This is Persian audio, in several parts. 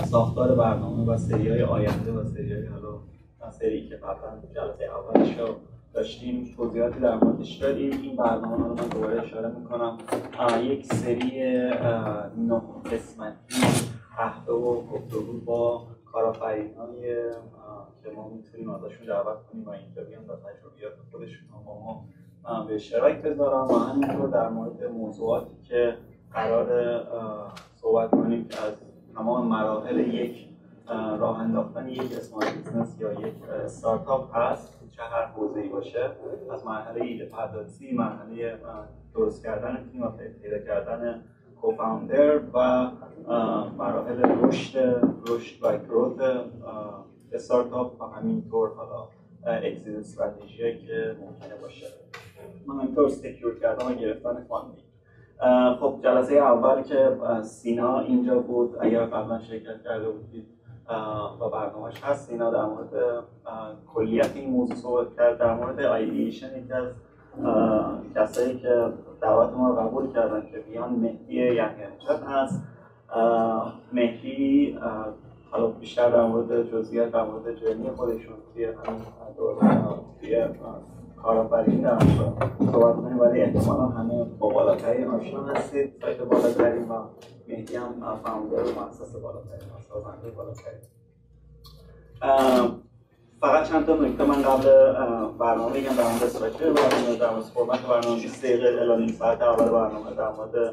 ساختار برنامه و سری‌های آینده و سری‌های سری که قبلا جلسه اولش رو داشتیم توضیحاتی در موردش دادیم. این برنامه رو من دوباره اشاره میکنم، یک سری 9 قسمتی قهوه و گفتگو با کارآفرین‌های که ما میتونیم ازشون دعوت کنیم و اینجا بیان و تجربیات خودشون رو با ما به اشتراک بذارن و همینطور در مورد موضوعاتی که قرار صحبت کنیم از تمام مراحل یک راه انداختن یک اسمال بیزنس یا یک استارتاپ هست، چه هر حوزه‌ای باشه، از مرحله ایده پردازی، مرحله درست کردن تیم و پیدا کردن کوفاندر و مراحل رشد و گروث استارتاپ و همینطور حالا اکزیت استراتژی که ممکنه باشه، همینطور سکیور کردن و گرفتن فاندینگ. خب جلسه اول که سینا اینجا بود، اگر قبلا شرکت کرده بودید و برنامه‌اش هست، سینا در مورد کلیت این موضوع صحبت کرد. در مورد ایدیشن یکی از کسایی که دعوت ما رو قبول کردن که بیان مهدی یحیانژاد هست. مهدی حالا بیشتر در مورد جزئیات در مورد جرنی خودشون توی همین توی کارآفرینی در صحبت کنیم، ولی احتمالا همه با بالاترین آشنا هستید، سایت بالاترین و مهدی هم فاوندر و مؤسس بالاترین و سازنده بالاترین. فقط چند تا نکته من قبل برنامه بگم در مورد استراکچر برنامه، در مورد فرمت برنامه. 20 دقیقه الی نیم ساعت اول برنامه در مورد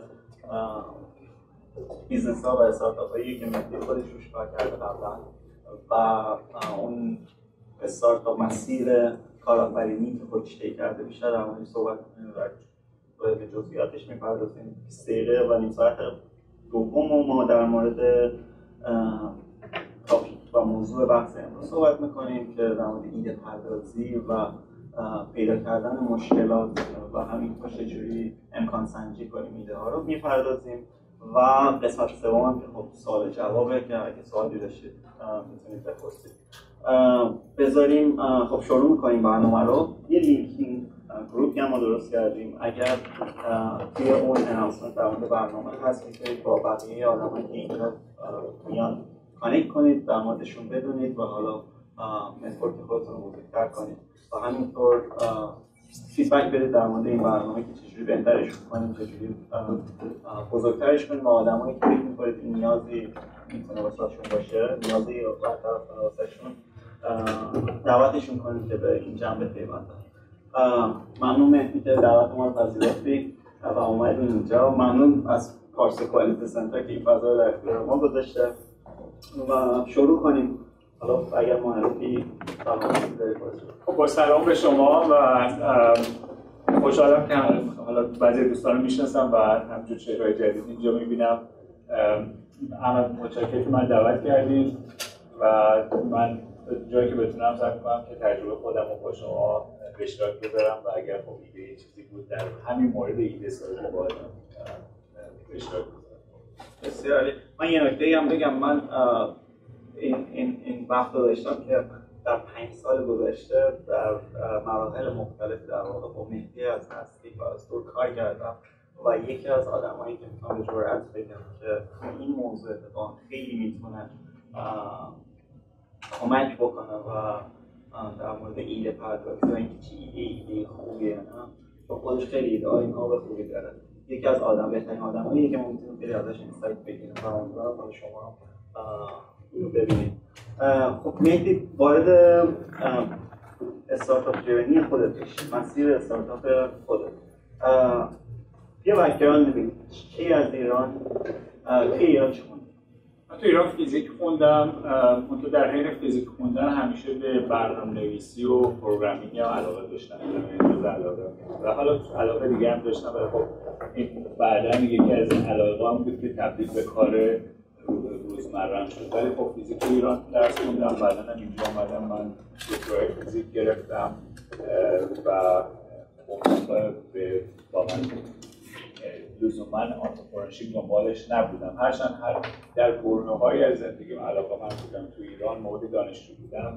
بیزنس ها و استارتاپ هایی که مهدی خودش روش کار کرده قبلا و اون استارتاپ مسیر کارآفرینی که خودش طی کرده بیشتر در موردش صحبت می‌کنیم و به جزئیاتش می‌پردازیم. 20 دقیقه و نیم ساعت دوم ما در مورد تاپیک و موضوع بحث امروز صحبت می‌کنیم که در مورد ایده پردازی و پیدا کردن مشکلات و همینطور چجوری امکان سنجی کنیم ایده ها رو می‌پردازیم. و قسمت سوم هم که خب سوال جوابه که اگه سوالی داشتید میتونید بپرسید. بذاریم خب شروع میکنیم برنامه رو. یه لینکینگ گروپی هم ما درست کردیم، اگر توی اون اناونسمنت در مورد برنامه هست میتونید با بقیه آدمایی که اینجا میان کانکت کنید، در موردشون بدونید و حالا نتورک خودتون رو بزرگتر کنید و همینطور فیدبک بدید در مورد این برنامه که چجوری بهترش کنیم، چجوری بزرگترش کنیم و آدمایی که فکر می‌کنید این نیازی میتونه واسهشون باشه، نیازی برطرف کنه واسهشون، دعوتشون کنید که به این جنبه پیوندن. ممنون مهدی که دعوت ما رو پذیرفتی و اومدید اینجا. ممنون از پارسکوالیتی سنتر که این فضا رو در اختیار ما گذاشته و شروع کنیم. حالا اگر معرفی سلامتی دارید خب با سلام به شما و خوشحالم که حالا بعضی دوستان رو میشناسم و همچون چهرهای جدید اینجا میبینم. احمد متشکرم که من دعوت کردید و من جایی که بتونم سعی کنم که تجربه خودم رو با شما به اشتراک بذارم و اگر خب ایده چیزی بود در همین مورد ایده سازی با به اشتراک بذارم. بسیار عالی. من یه نکته هم بگم، من این وقت رو داشتم که در 5 سال گذشته در مراحل مختلفی در واقع با مهدی از نزدیک و از دور کار کردم و یکی از آدمایی که میتونم به جرئت بگم که این موضوع اتفاقا خیلی میتونه کمک بکنه و در مورد ایده پردازی و اینکه چی ایده خوبیه، نه با خودش خیلی ایده های ناب خوبی داره. یکی از بهترین آدمایی که ما میتونیم خیلی ازش اینسایت بگیریم و امیدوارم حالا شما اینو ببینید. خب مهدی وارد استارتاپ جرنی خودت بشی، مسیر استارتاپ خودت. یه بک‌گراند ببین، کی از ایران چه خوندی؟ من تو ایران فیزیک خوندم. من در حین فیزیک خوندن همیشه به برنامه‌نویسی و پروگرامینگ هم علاقه داشتم. و حالا علاقه دیگه هم داشتم، ولی خب این بعداً یکی از این علاقه‌ام بود که تبدیل به کار روزمره‌ام شد. ولی خب فیزیک ایران درس خوندم، بعداً هم اینجا اومدم من دکترای فیزیک گرفتم و به واقعاً لزوماً آنترپرنورشیپ دنبالش نبودم، هرچند در برهه‌هایی از زندگیم علاقه‌مند بودم. تو ایران موقع دانشجو بودم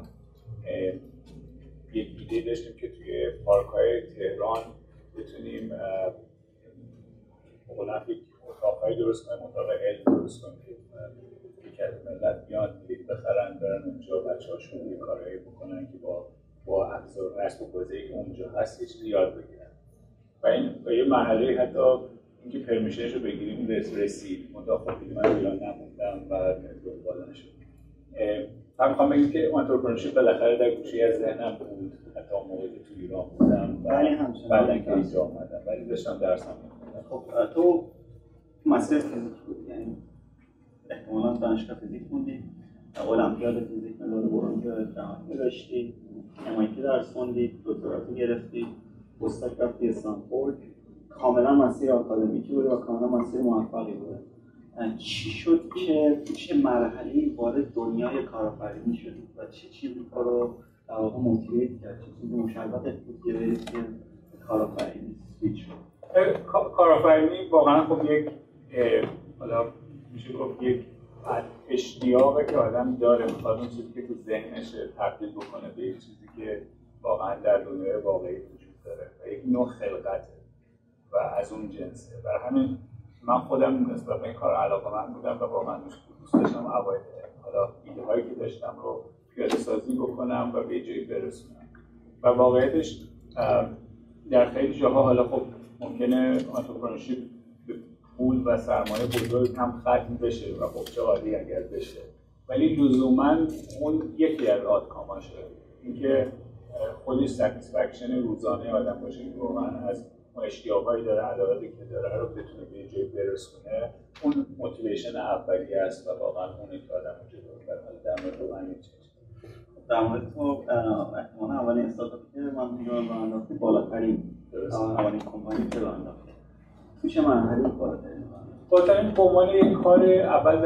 یک ایده داشتیم که توی پارک‌های تهران بتونیم یک اتاق‌هایی درست کنیم، اتاق علم درست کنیم که مملکت ملت بیان بلیط بخرن برن اونجا بچه‌هاشون یه کارایی بکنن که با ابزار رسم و بازی که اونجا هست یه چیزی یاد بگیرن و این به یه مرحله حتی اینکه پرمیشنش رو بگیریم رسید. منتها خب دیگه من ایران نموندم و دنبال نشد. من میخوام بگم که انترپرنورشیپ بالاخره در گوشه از ذهنم بود حتی موقعی که تو ایران بودم و بعدن که اینجا آمدم ولی داشتم درسم می‌خوندم. خب تو مسیر فیزیک بود، یعنی احتمالاً دانشگاه فیزیک موندی، المپیاد فیزیک مدال برنز جهانی داشتی، MIT درس خوندی، دکتراتو گرفتی، پستاک رفتی استنفورد، کاملا مسیر آکادمیکی بود و کاملا مسیر موفقی بود. چی شد که چه مرحله‌ای وارد دنیای کارآفرینی شدی و چه چیزی تو رو در واقع موتیویت کرد؟ چه چیزی مشابهت بود که کارآفرینی سویچ شد؟ کارآفرینی واقعا خب یک حالا میشه گفت یک اشتیاقی که آدم داره، میخواد اون چیزی که تو ذهنش تبدیل بکنه به یک چیزی که واقعا در دنیای واقعی وجود داره و یک نوع خلقته و از اون جنسه. برای همین من خودم نسبت به این کار علاقه‌مند بودم و واقعا دوست داشتم اوایل حالا ایده‌هایی که داشتم رو پیاده سازی بکنم و به جایی برسونم و واقعیتش در خیلی جاها حالا خب ممکنه انترپرنورشیپ به پول و سرمایه بزرگ هم ختم بشه و خب چه عالی اگر بشه، ولی لزوما اون یکی از آتکاماشه، اینکه خودش ساتیسفکشن روزانه آدم باشه که واقعا از اشتیاقایی داره، علاقه‌ای که داره رو بتونه به جایی برسونه. اون موتیویشن اولیه است و واقعا اون که آدم رو جلو ببره. در مورد من این چیز در مورد تو احتمالاً اولین استارتاپی که من می‌دونم راه انداختی بالاترین اولین کمپانی که راه انداختی تو چه مرحله‌ای بالاترین به عنوان یک کار اول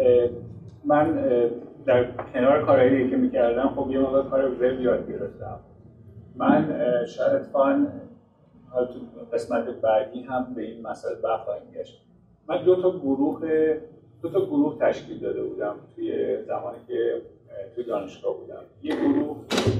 من در کنار کارهایی که می‌کردم خب یه موقع کار وب یاد گرفتم. من شاید فان تو قسمت بعدی هم به این مسئله برخواهیم گشت. من دو تا گروه تشکیل داده بودم توی زمانی که توی دانشگاه بودم. یک گروه،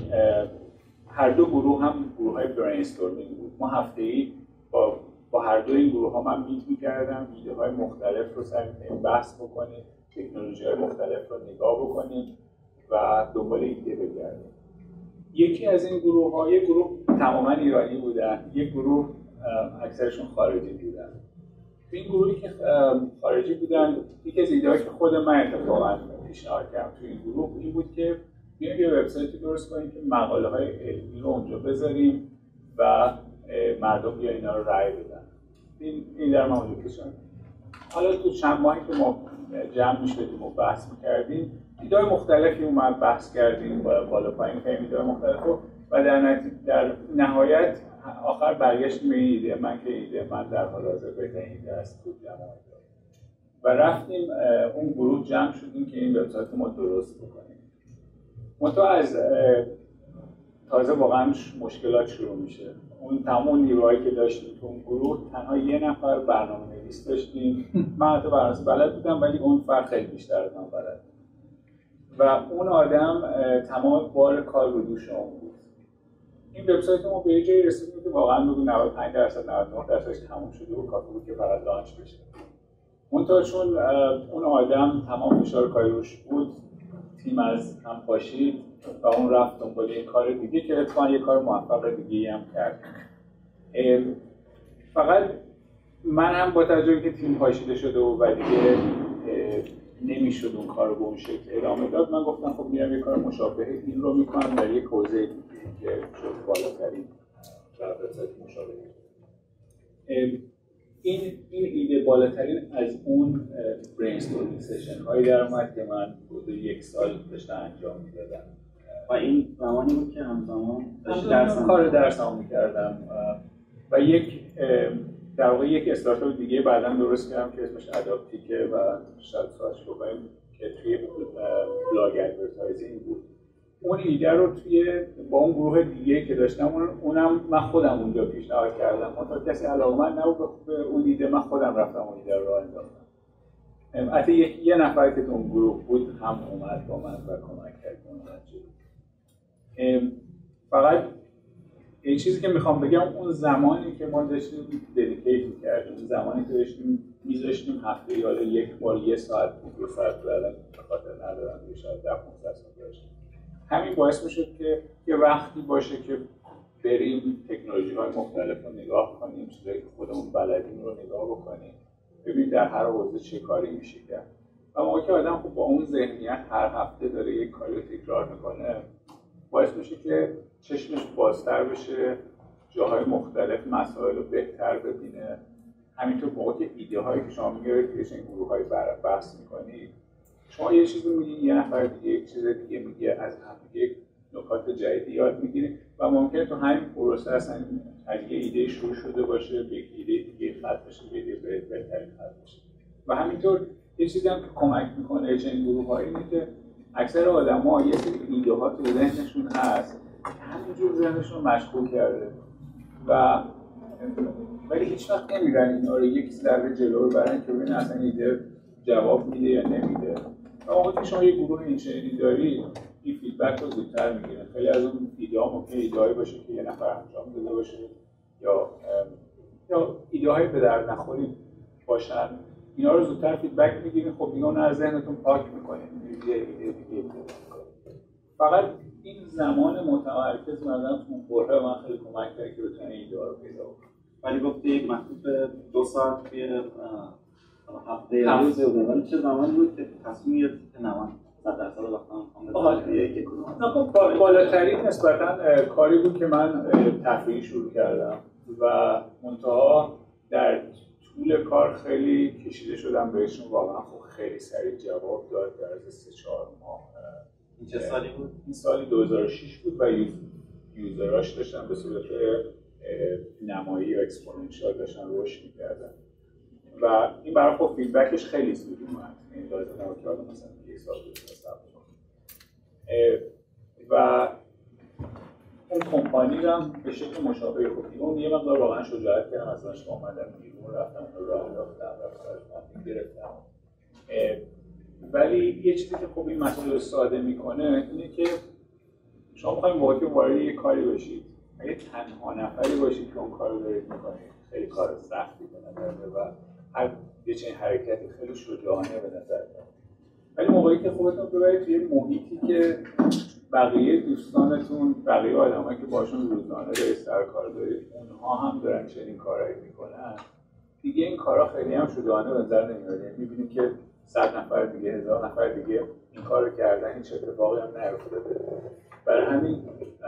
هر دو گروه هم گروه‌های برینستورمینگ بود. ما هفته‌ای با هر دو این گروه‌ها من میت می‌کردم، ایده‌های مختلف رو سر این بحث بکنیم، تکنولوژی‌های مختلف رو نگاه بکنیم و دنبال ایده بگردیم. یکی از این گروه‌ها یک گروه تماماً ایرانی بودن، یک گروه اکثرشون خارجی بودن. تو این گروهی که خارجی بودن، یکی از ایده‌هایی که خود من اتفاقاً پیشنهاد کردم تو این گروه این بود که بیایم یه وبسایتی درست کنیم که مقاله‌های علمی رو اونجا بذاریم و مردم بیان اینا رو رأی بدن. این در من اونجا کشان. حالا تو چند ماهی که ما جمع می‌شدیم و بحث می‌کردیم، ایده مختلفی اومد، بحث کردیم، بالا پایین کردیم ایده مختلف و در نهایت آخر برگشتیم به این ایده من در حال حاضر بهترین ایده است تو جماعت و رفتیم اون گروه جمع شدیم که این وبسایت ما درست بکنیم. منتها از تازه واقعا مشکلات شروع میشه. اون تمام نیروهایی که داشتیم تو اون گروه تنها یه نفر برنامه‌نویس داشتیم. من حتی برنامه‌نویسی بلد بودم ولی اون فرد خیلی بیشتر از من بلد بود. و اون آدم تمام بار کار رو دوش اون بود. این وبسایت ما به یه جایی رسیدیم که واقعا بگو 95% 99%ش تموم شده و کافی بود که فقط لانچ بشه. منتها چون اون آدم تمام فشار کاری روش بود، تیم از هم پاشید و اون رفت دنبال یه کار دیگه که اتفاقا یه کار موفق دیگه هم کرد. فقط من هم با توجه که تیم پاشیده شده و دیگه نمیشد اون کار رو به اون شکل ادامه داد، من گفتم خب میام یه کار مشابه این رو میکنم در یک حوزه دیگه که شد بالاترین وبسایت مشابه. این ایده بالاترین از اون برینستورمینگ سشن هایی در اومد که من حدود یک سال داشتم انجام میدادم و این زمانی بود که همزمان کار درسام میکردم و در واقع یک استارتاپ دیگه بعداً درست کردم که اسمش اداپتیکه و شاید ساعتش بکنیم که توی بلاگ ادورتایزینگ بود. اون ایده رو با اون گروه دیگه که داشتم اونم من خودم اونجا پیشنهاد کردم. منتها کسی علاقه‌مند نبود به اون ایده، من خودم رفتم اون ایده رو راه انداختم. حتی یه نفر که تو اون گروه بود هم اومد با من و کمک کرد اون فقط این چیزی که میخوام بگم اون زمانی که ما داشتیم ددیکیت می‌کردیم، زمانی که داشتیم میذاشتیم هفته یا یک بار یه ساعت دو ساعت دادن به خاطر ندارم یه شاید 10-15 ساعت داشتیم. همین باعث میشد که یه وقتی باشه که بریم تکنولوژی‌های مختلف رو نگاه کنیم، چیزایی که خودمون بلدیم رو نگاه بکنیم، ببینیم در هر حوزه چه کاری میشه کرد. و موقعی که آدم خب با اون ذهنیت هر هفته داره یک کاری رو تکرار میکنه، باعث میشه که چشمش بازتر بشه، جاهای مختلف مسائل رو بهتر ببینه. همینطور موقعی که ایده هایی که شما میگیرید توی این گروه های بحث میکنید، شما یه چیزی میگید، یه نفر دیگه یک چیز دیگه میگه، از هم دیگه نکات جدیدی یاد میگیرید و ممکنه تو همین پروسه اصلا از یه ایده شروع شده باشه به یک ایده دیگه ختم بشه، به ایده بهتری ختم بشه. و همینطور یه چیزی هم که کمک میکنه چنین گروه‌هایی اینه که اکثر آدم‌ها یه سری ایده‌ها تو ذهنشون هست که همینجور ذهنشون رو مشغول کرده و ولی هیچ وقت نمیرن اینا رو یک ذره جلو ببرن که ببینن اصلا ایده جواب میده یا نمیده. و موقعی که شما یه گروه اینچنینی دارید، این فیدبک رو زودتر میگیرن. خیلی از اون ایده‌ها ممکنه ایده‌هایی باشه که یه نفر انجام داده باشه یا ایده‌های به درد نخوری باشن، اینا رو زودتر فیدبک میگیرین. خب دیگه اون از ذهنتون پاک میکنین، یه ایده دیگه فقط این زمان متمرکز نظرتون بره من خیلی کمک کرد که بتونن ایده رو پیدا کنم. ولی گفتی محدود به 2 ساعت توی هفته یا روز بوده، ولی چه زمانی بود که تصمیم گرفتید که 90% وقتاً بالاترین نسبتاً کاری بود که من تفریحی شروع کردم و منتها در طول کار خیلی کشیده شدم بهشون. واقعا خب خیلی سریع جواب داد در از 3-4 ماه. این چه سالی بود؟ این سالی 2006 بود و یوزراش داشتن به صورت نمایی یا اکسپوننشیال داشتن رشد می‌کردن و این برای خب فیدبکش خیلی زود اومد. این لازم نبود که آدم مثلا یک سال صبر کنه. و اون کمپانی رو هم به شکل مشابه خودی اون یه مقدار واقعا شجاعت کردم، از دانشگاه اومدم بیرون رفتم اون رو راه انداختم و گرفتم. ولی یه چیزی که خب این مسئله رو ساده میکنه اینه که شما میخواید موقعی که وارد یه کاری بشید، اگه تنها نفری باشید که اون کار رو دارید میکنید، خیلی کار سختی به نظر میاد و هر یه چنین حرکتی خیلی شجاعانه به نظر میاد. ولی موقعی که خودتون ببرید توی محیطی که بقیه دوستانتون، بقیه آدمایی که باشون روزانه دارید سر کار دارید، اونها هم دارن چنین کارایی میکنن، دیگه این کارا خیلی هم شجاعانه به نظر نمیاد. میبینید که 100 نفر دیگه، 1000 نفر دیگه این کارو کردن، هیچ اتفاقی هم نیفتاده. برای همین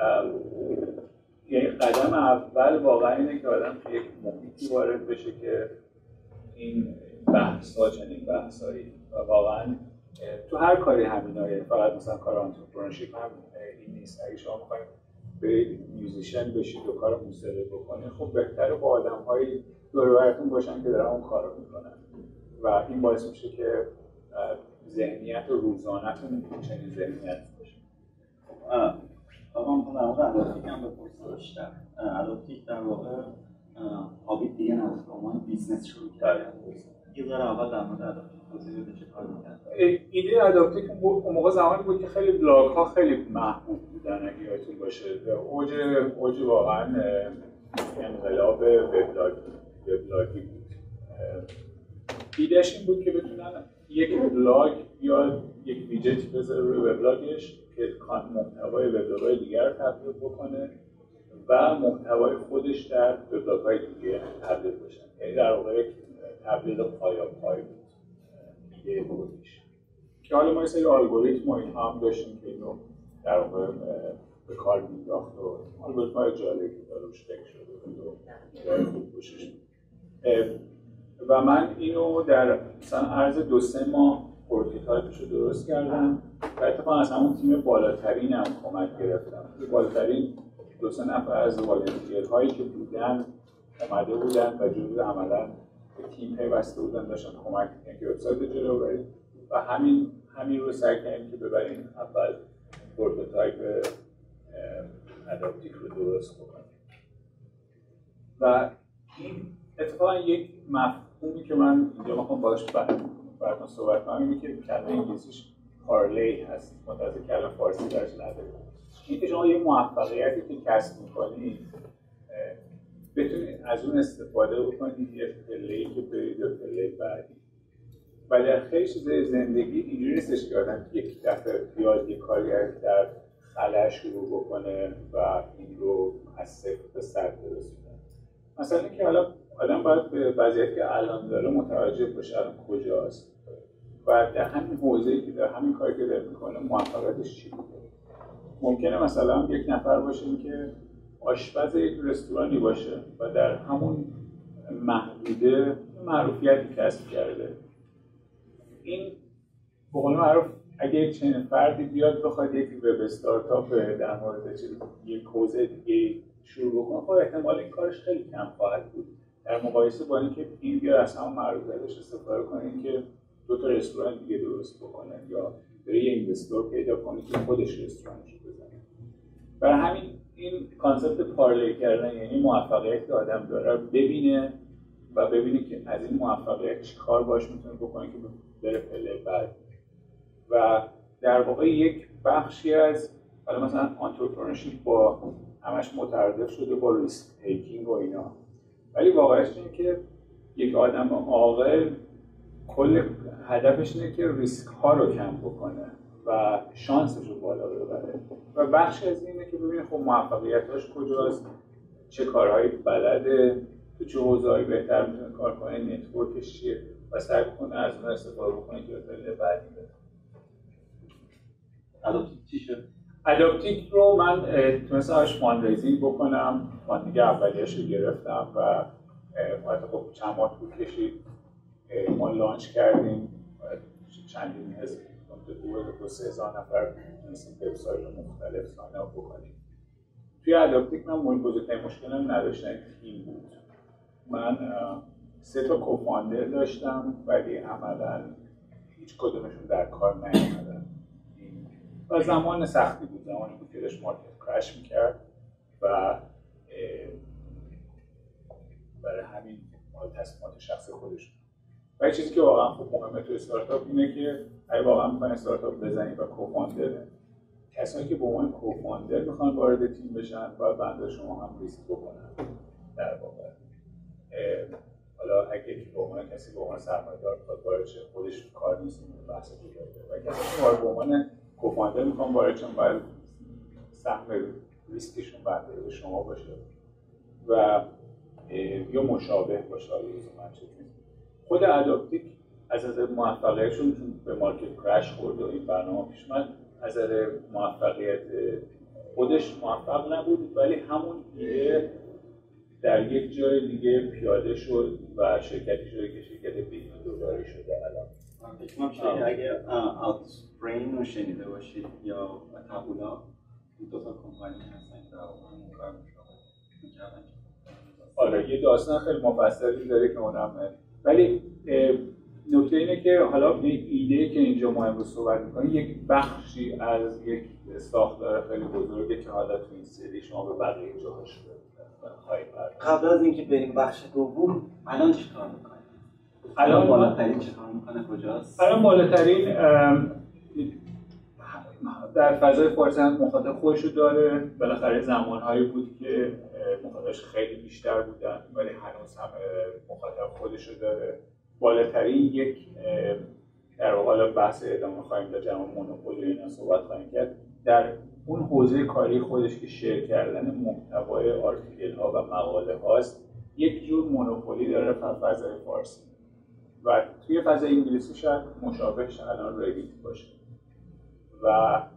یعنی قدم اول واقعا اینه که آدم توی یک محیطی وارد بشه که این بحث‌ها چنین بحثایی و واقعا تو هر کاری همینه، فقط مثلا کار آنترپرنورشیپ هم این نیست. اگه شما می‌خواید برید میوزیشن بشید و کار موسیقی بکنید، خب بهتره با آدم‌های دور و برتون باشن که دارن اون کارو میکنن و این باعث میشه که ذهنیت و روزانه‌تون چنین ذهنیت باشه. آقا من در مورد اداپتیک هم بپرسم بیشتر. اداپتیک در واقع هابی دیگه نبود، عنوان بیزنس شروع کردن. یه ذره اول در مورد اداپتیک توضیح بده چه کاری می‌کرد؟ ایده اداپتیک اون موقع زمانی بود که خیلی بلاگ‌ها خیلی محبوب بودن. اگه یادتون باشه اوج واقعا انقلاب وبلاگی بود. ایدهش این بود که بتونن یک بلاگ یا یک ویجتی بذاره روی وبلاگش که محتوای وبلاگ‌های دیگر رو تبدیل بکنه و محتوای خودش در وبلاگ‌های دیگه تبدیل بشه. یعنی در واقع تبدیل پای بود ایده خودش. که حالا ما یه سری الگوریتم و اینها هم داشتیم که اینو در واقع به کار می‌انداخت و الگوریتم‌های جالبی روش فکر شده و خوب باشش. و من اینو در مثلا عرض 2-3 ماه پروتوتایپش رو درست کردم و اتفاقا از همون تیم بالاترین هم کمک گرفتم. بالاترین 2-3 نفر از والنتیرهایی که بودن اومده بودن و جزو عملاً به تیم پیوسته بودن، داشتن کمک می‌کردن که وبسایت رو جلو ببرید و همین رو سعی کردیم که ببریم اول پروتوتایپ اداپتیک رو درست بکنیم. و این اتفاقا یک مفهومی که من اینجا میخوام باهاش براتون صحبت کنم اینه که کلمه انگلیسیش پارلی هست، متأسفانه کلمه فارسی درش نداره. این که شما یه موفقیتی که کسب می‌کنید بتونید از اون استفاده بکنید یه پله‌ای که برید به پله بعدی. و در خیلی چیزای زندگی اینجوری نیستش که آدم یک دفعه بیاد یه کاری در خلا شروع بکنه و این رو از صفر به صد برسونه. مثلا اینکه حالا آدم باید به وضعیتی که الان داره متوجه بشه الان کجاست و در همین حوزه‌ای که در همین کاری که داره میکنه موفقیتش چی بوده. ممکنه مثلا یک نفر باشه که آشپز یک رستورانی باشه و در همون محدوده معروفیتی کسب کرده. این به قول معروف اگه یک چنین فردی بیاد بخواد یک وب استارتاپ در مورد یک حوزه دیگه شروع بکنه، خب احتمال این کارش خیلی کم خواهد بود در مقایسه با اینکه این بیاد از همون معروفیتش استفاده کنه که دو تا رستوران دیگه درست بکنه یا بره یه اینوستور پیدا کنه که خودش رستورانش رو بزنه. برای همین این کانسپت پارلی کردن یعنی موفقیت که آدم داره ببینه و ببینه که از این موفقیت چی کار باش میتونه بکنه که بره پله بعد. و در واقع یک بخشی از حالا مثلا آنترپرنورشیپ با همش مترادف شده با ریسک تیکینگ و اینا، ولی واقعیتش اینه که یک آدم عاقل کل هدفش اینه که ریسک ها رو کم بکنه و شانسش رو بالا ببره و بخشی از اینه که ببینه خب موفقیتاش کجاست، چه کارهایی بلده، تو چه حوزه‌ای بهتر میتونه کار کنه، نتورکش چیه و سعی کنه از اون استفاده بکنه که به بعدی بره. اداپتیک چی شد؟ اداپتیک رو من تونستم ازش فاندریزینگ بکنم، فاندینگ اولیه‌اش رو گرفتم و خب چند ماه طول کشید. ما لانچ کردیم چندین هزار دو 3000 نفر تونستیم وبسایت مختلف ساین اپ بکنیم. توی اداپتیک من بزرگترین مشکلم نداشتن تیم بود. من 3 تا کوفاندر داشتم ولی عملاً هیچ کدومشون در کار نیومدن. و زمان سختی بود، زمانی بود که داشت مارکت کرش میکرد و برای همین تصمیمات شخصی خودشون. و چیزی که واقعا خوب مهمه تو استارتاپ اینه که اگه واقعا میخواین استارتاپ بزنید و کوفاندر کسایی که به عنوان کوفاندر میخوان وارد تیم بشن و بنده شما هم ریسک بکنن. در واقع حالا اگه به عنوان کسی به عنوان سرمایه‌دار بخواد وارد شه خودش کار نیست این بحث جداست. و کسی که به عنوان کوفاندر میخوان وارد شن باید سهم ریسکشون بنده به شما باشه و یا مشابه باشه. خود اداپتیک از نظر موفقیتشون به مارکت کرش خورد و این برنامه پیش اومد. از نظر موفقیت خودش موفق نبود ولی همون ایده در یک جای دیگه پیاده شد و شرکتی شده که شرکت بیلیون دلاری شده الان. فکر می‌کنم اگه آوتسپرینگ رو شنیده باشید یا تابولا دو تا کمپانی هستن که اون کار می‌کنن. آره یه داستان خیلی مفصلی داره که اونم، ولی نکته اینه که حالا ایده که اینجا ما امروز صحبت می‌کنیم یک بخشی از یک ساختار خیلی بزرگه که حالا تو این سری شما به بقیه جاهاش خواهید پرداخت. قبل از اینکه بریم بخش دوم الان چیکار می‌کنید؟ الان بالاترین چیکار می‌کنه کجاست؟ الان بالاترین در فضای فارسی هم مخاطب خودشو داره. بالاخره زمانهایی بود که مخاطبش خیلی بیشتر بودن ولی هنوز هم مخاطب خودشو داره. بالاترین یک در واقع بحث ادامه خواهیم داد، جمع مونوپولی اینا صحبت خواهیم کرد. در اون حوزه کاری خودش که شیر کردن محتوای آرتیکل ها و مقاله هاست یک جور مونوپولی داره فضای فارسی و توی فضای انگلیسی شاید مشابهش الان ردیت باشه و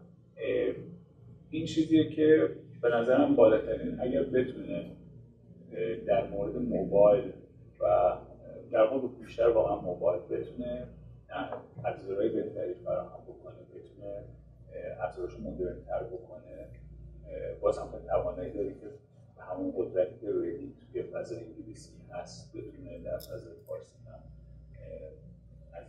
این چیزیه که به نظرم بالاترین اگر بتونه در مورد موبایل و در واقع بیشتر واقعا موبایل بتونه ابزارهای بهتری فراهم بکنه، بتونه ابزارش مدرن‌تر بکنه، باز هم توانایی داره که همون قدرتی که ردیت توی فضای انگلیسی هست بتونه در فضای فارسی هم از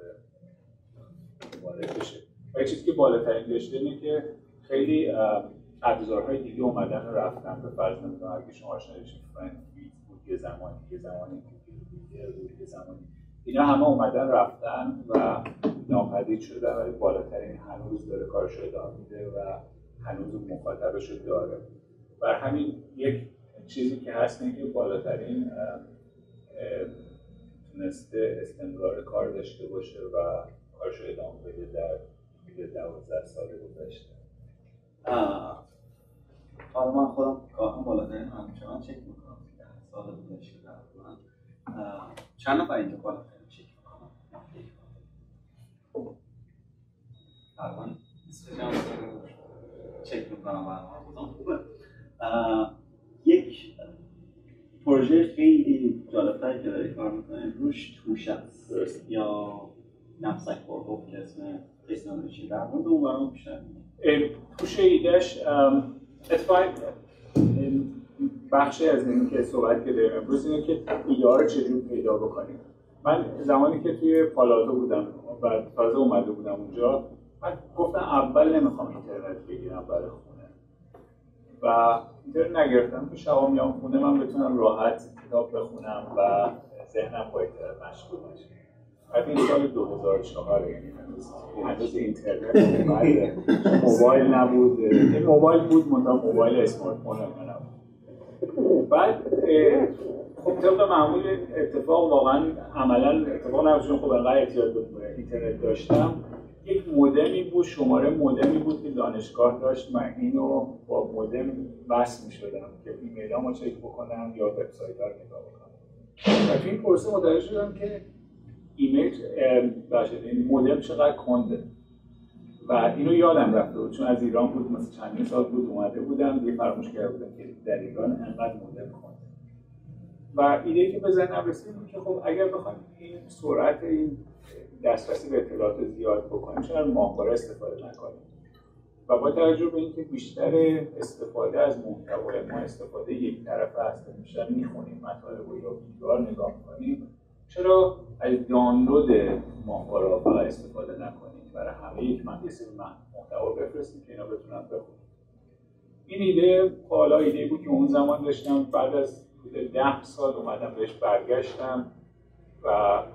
وارد بشه. و یه چیزی که بالاترین داشته اینه که خیلی ابزارهای دیگه اومدن و رفتن. به فرض نمیدونم اگه شما شنیدید فرند فیت بود یه زمانی یه زمانی اینا همه اومدن رفتن و ناپدید شدن ولی بالاترین هنوز داره کارش رو ادامه میده و هنوز مخاطبش رو داره. بر همین یک چیزی که هست اینه که بالاترین تونسته استمرار کار داشته باشه و کارش رو ادامه بده در 12 سال گذشته. حالا من خودم کارم بالاترین همچنان چک میکنم 10 سال گذشته تقریبا. چند نفر اینجا بالاترین چک میکنم؟ تقریبا چک میکنم برنامه بودم خوبه. یک پروژه خیلی جالب‌تری که داری کار میکنه روش توش هست یا نفسک پرگفت که اسم نمیشه در مورد اون برنامه بیشتر توش ایدهش اتفاقاً بخشی از این که صحبت کردیم امروز اینه که ایده ها رو چجور پیدا بکنیم. من زمانی که توی پالاتو بودم و تازه اومده بودم اونجا من گفتم اول نمیخوام اینترنت بگیرم برای خونه و اینترنت نگرفتم که شبا میام خونه من بتونم راحت کتاب بخونم و ذهنم با اینترنت مشغول باشه. این سال 2004 یعنی هنوز اینترنت موبایل نبود، موبایل بود منتها موبایل اسمارت فون نبود. بعد خب طبق معمول اتفاق واقعا عملا اتفاق نبود چون خب انقدر احتیاج به اینترنت داشتم. یک مودمی بود، شماره مودمی بود که دانشگاه داشت، من اینو با مودم وصل می‌شدم که ایمیلامو چک بکنم یا وبسایت‌ها رو نگاه بکنم. و تو این پروسه متوجه شدم که ایمیل این مودم چقدر کنده و اینو یادم رفته بود چون از ایران بود، مثلا چندین سال بود اومده بودم دیگه فراموش کرده بودم که در ایران انقدر مودم کنده. و ایده‌ای که به ذهنم رسید بود که خب اگر بخوایم این سرعت این دسترسی به اطلاعات زیاد بکنیم چرا ماهواره استفاده نکنیم و با توجه به اینکه بیشتر استفاده از محتوای ما استفاده یک طرفه هست، بیشتر میخونیم مطالب رو یا ویدیوها رو نگاه می‌کنیم، چرا از دانلود ماهواره فقط استفاده نکنیم برای همه یک مدرسه محتوا بفرستیم که اینا بتونن بخونن. این ایده حالا ایده بود که اون زمان داشتم، بعد از 10 سال اومدم بهش برگشتم و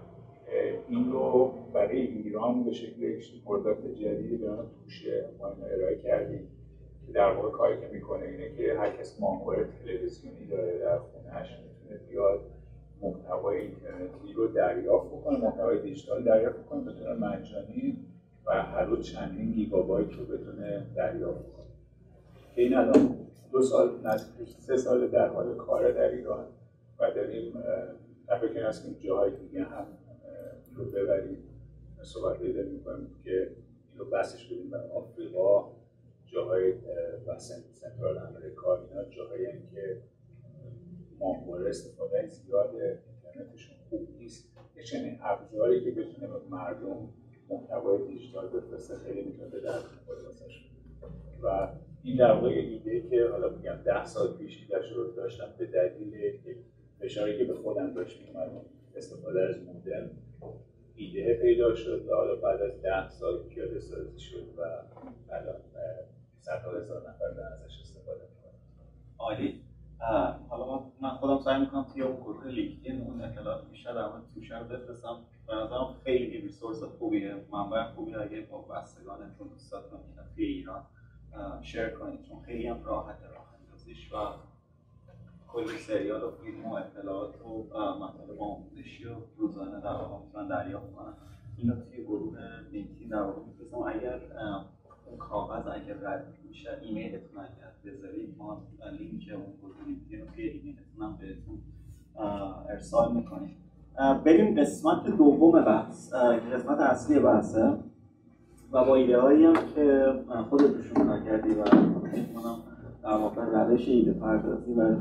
این رو برای ایران به شکل یک پروداکت جدیدی به نام توشه ما اینو ارائه کردیم که در واقع کاری که میکنه اینه که هر کس ماهواره تلویزیونی داره در خونه‌اش میتونه بیاد محتوای اینترنتی رو دریافت بکنه، محتوای دیجیتال دریافت بکنه، بتونه مجانی و هر روز چندین گیگابایت رو بتونه دریافت کنه. که این الان 2 سال نزدیک 3 سال در حال کار در ایران و داریم فکر هستیم جاهای دیگه هم رو ببریم. صحبتی داریم می‌کنیم که اینو بسش بدیم برای آفریقا، جاهای و سنترال امریکا، اینا جاهایی که ماهواره استفاده زیاد اینترنتشون خوب نیست. یه چنین ابزاری که بتونه به مردم محتوای دیجیتال بفرسته خیلی میتونه به درد بخوره واسهشون. و این در واقع ایده که حالا میگم 10 سال پیش ایده‌اش رو داشتم به دلیل فشاری که به خودم داشت می‌اومد استفاده از مودم ایده پیدا شد و حالا بعد از 10 سال پیاده سازی شد و الان صدها هزار نفر در ازش استفاده می‌کنن. عالی. حالا من خودم سعی می‌کنم توی اون گروه لینکدین اون اطلاعات بیشتر در مورد توشه رو بفرستم. به نظرم خیلی ریسورس خوبیه، منبع خوبی اگه با بستگانتون دوستاتون توی ایران شیر کنید چون خیلی هم راحته راه اندازیش و کلی سریال و فیلم و اطلاعات و مطالب آموزشی و روزانه در واقع میتونن دریافت کنن. اینو توی گروه لینکدین در واقع می‌فرستم. اگر اون کاغذ اگر رد میشه ایمیلتون اگر بذارید ما لینک اون گروه لینکدین رو توی ایمیلتون هم بهتون ارسال میکنیم. بریم قسمت دوم بحث که قسمت اصلی بحثه و با ایده هایی هم که خودت روشون کار کردی و می‌تونم در واقع روش ایده پردازی و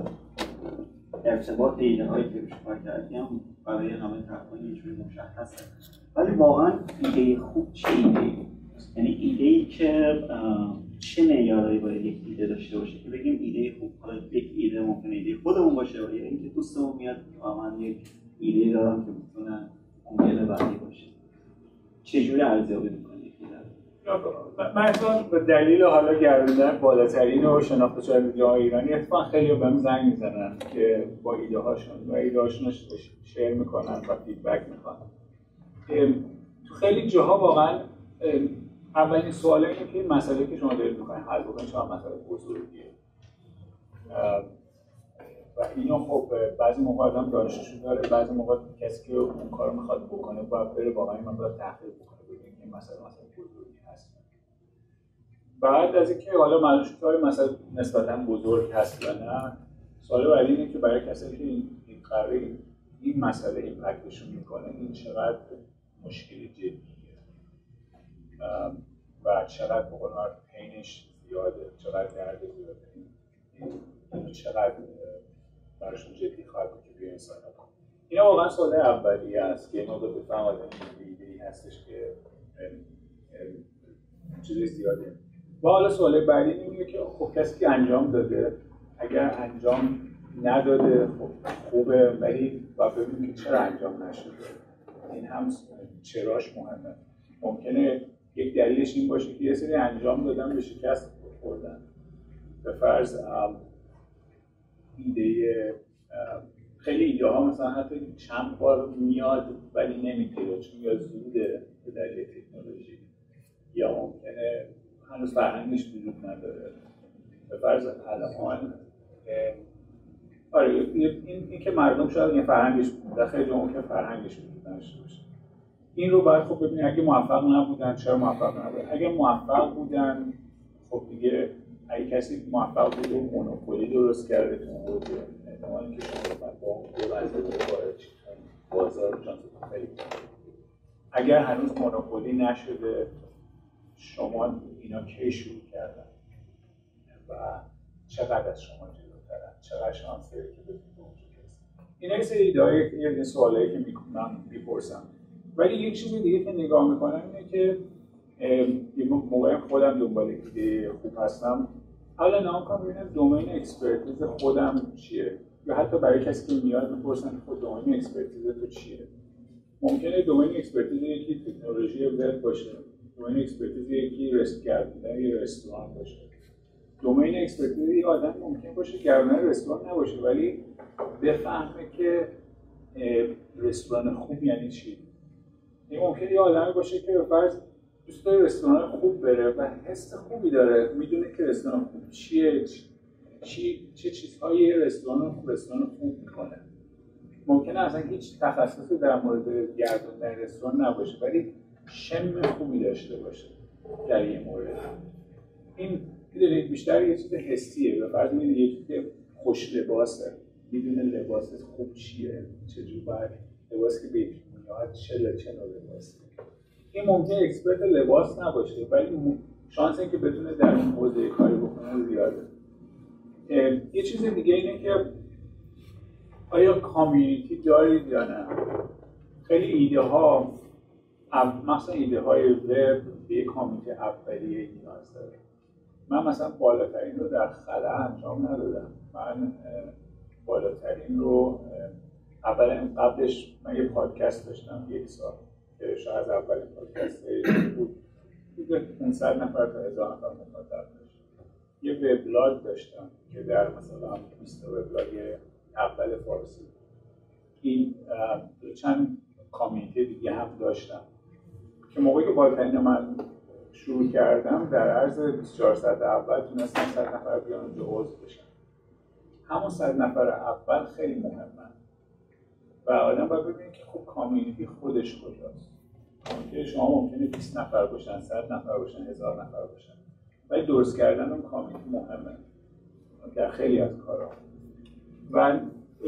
ارتباط ایده هایی که روش کار کردی هم برای همه طرفان یه جوری مشخصه. ولی واقعا ایده خوب چه ایده‌ای؟ یعنی ایده‌ای که چه معیارایی باید یک ایده داشته باشه که بگیم ایده خوب؟ حالا یک ایده ممکنه ایده خودمون باشه یا اینکه دوستمون میاد من یک ایده دارم که میتونه مدل بعدی باشه. چجوری ارزیابی می‌کنی یک ایده؟ من اصلا به دلیل حالا گردوندن بالاترین و شناخته شده جاهای ایرانی اتفاقا خیلی بهم زنگ میزنن که با ایده هاشون رو شیر میکنن و فیدبک میخوان. تو خیلی جاها واقعا اولین سوال اینه که مسئله که شما دارید میخواین حل بکنید چه مسئله بزرگیه. و اینو خب بعضی موقع آدم دانششو داره، بعضی موقع کسی که اون کارو میخواد بکنه باید بره واقعا این مقدار تحقیق بکنه ببینه که این مسئله بزرگی هست. بعد از اینکه حالا معلوم شد کار مثلا نسبتاً بزرگ هست یا نه، سوال بعدی اینه که برای کسایی که این قراره این مسئله ایمپکتشون میکنه این چقدر مشکل جدیه و چقدر به قول معروف پینش زیاده، چقدر درد زیاده، این چقدر براشون جدی خواهد بود که بیان ساینا کنه. اینا واقعا سوال اولیه است که ما بفهم آدم ایده‌ای هستش که چیزی زیاده. و حالا سوال بعدی اینه که خب کسی که انجام داده اگر انجام نداده خب خوبه، ولی باید ببینیم که چرا انجام نشده. این هم چراش مهمه. ممکنه یک دلیلش این باشه که یه سری انجام دادن به شکست خوردن. به فرض ایده خیلی ایده ها مثلا حتی چند بار میاد ولی نمیگیره چون یا زوده به دلیل تکنولوژی یا ممکنه هنوز فرهنگش وجود نداره. به فرض الان آره این که مردم شاید این فرهنگش بود، خیلی جا ممکن فرهنگش وجود نداشته باشه. این رو باید خب ببینید اگه موفق نبودن چرا موفق نبودن. اگه موفق بودن خب دیگه اگه کسی موفق بود و مونوپولی درست کرده تو اون حوزه احتمالی که شما با دو وضعیت وارد بازار شانستون خیلی اگر هنوز مونوپولی نشده شما اینا کی شروع کردن و چقدر از شما جلوترن، چقدر شانس دارید که بتونید به اونجا برسید. اینا یه سری ایده‌های یه سوالایی که من میپرسم. ولی یک چیز دیگه که نگاه میکنم اینه که یه موقعی خودم دنبال ایده خوب هستم حالا نام کنم ببینم دومین اکسپرتیز خودم چیه، یا حتی برای کسی که میاد میپرسن خود دومین اکسپرتیز تو چیه. ممکنه دومین اکسپرتیز یکی تکنولوژی وب باشه، دومین اکسپرتیز یکی گردوندن یه رستوران باشه، دومین اکسپرتیز یه آدم ممکن باشه گردوندن رستوران نباشه ولی بفهمه که رستوران خوب یعنی چی. این ممکنه یه آدمی باشه که به فرض دوست داره رستوران خوب بره و حس خوبی داره، میدونه که رستوران خوب چیه، چه چیزهایی رستوران خوب میکنه. ممکنه اصلا هیچ تخصصی در مورد گردوندن رستوران نباشه ولی شم خوبی داشته باشه در این مورد. این میدونید بیشتر یه چیز حسیه. به فرض میدونید یکی که خوش لباسه، میدونه لباس خوب چیه، چجور باید لباس که بهش میاد چه نوع لباسه. این ممکنه اکسپرت لباس نباشه ولی شانس این که بتونه در اون حوزه کاری بکنه زیاده. یه چیز دیگه اینه که آیا کامیونیتی دارید یا نه؟ خیلی ایده ها مثلا ایده های وب به یک کامیونیتی اولیه نیاز داره. من مثلا بالاترین رو در خلا انجام ندادم. من بالاترین رو قبلش من یه پادکست داشتم 1 سال که شاید از اولین پادکست بود، 500 نفر تا 1000 نفر مخاطب داشت. یه وبلاگ داشتم که در مثلا 20 وبلاگ اول فارسی. این چند کامیونیتی دیگه هم داشتم که موقعی که بالاترین من شروع کردم در عرض 24 ساعت اول تونستم 100 نفر بیان اونجا عضو بشن. همون 100 نفر اول خیلی مهمه و آدم باید ببینه که خب کامیونیتی خودش کجاست. که شما ممکنه 20 نفر باشن، 100 نفر باشن، 1000 نفر باشن ولی درست کردن اون کامیونیتی مهمه در خیلی از کارها. و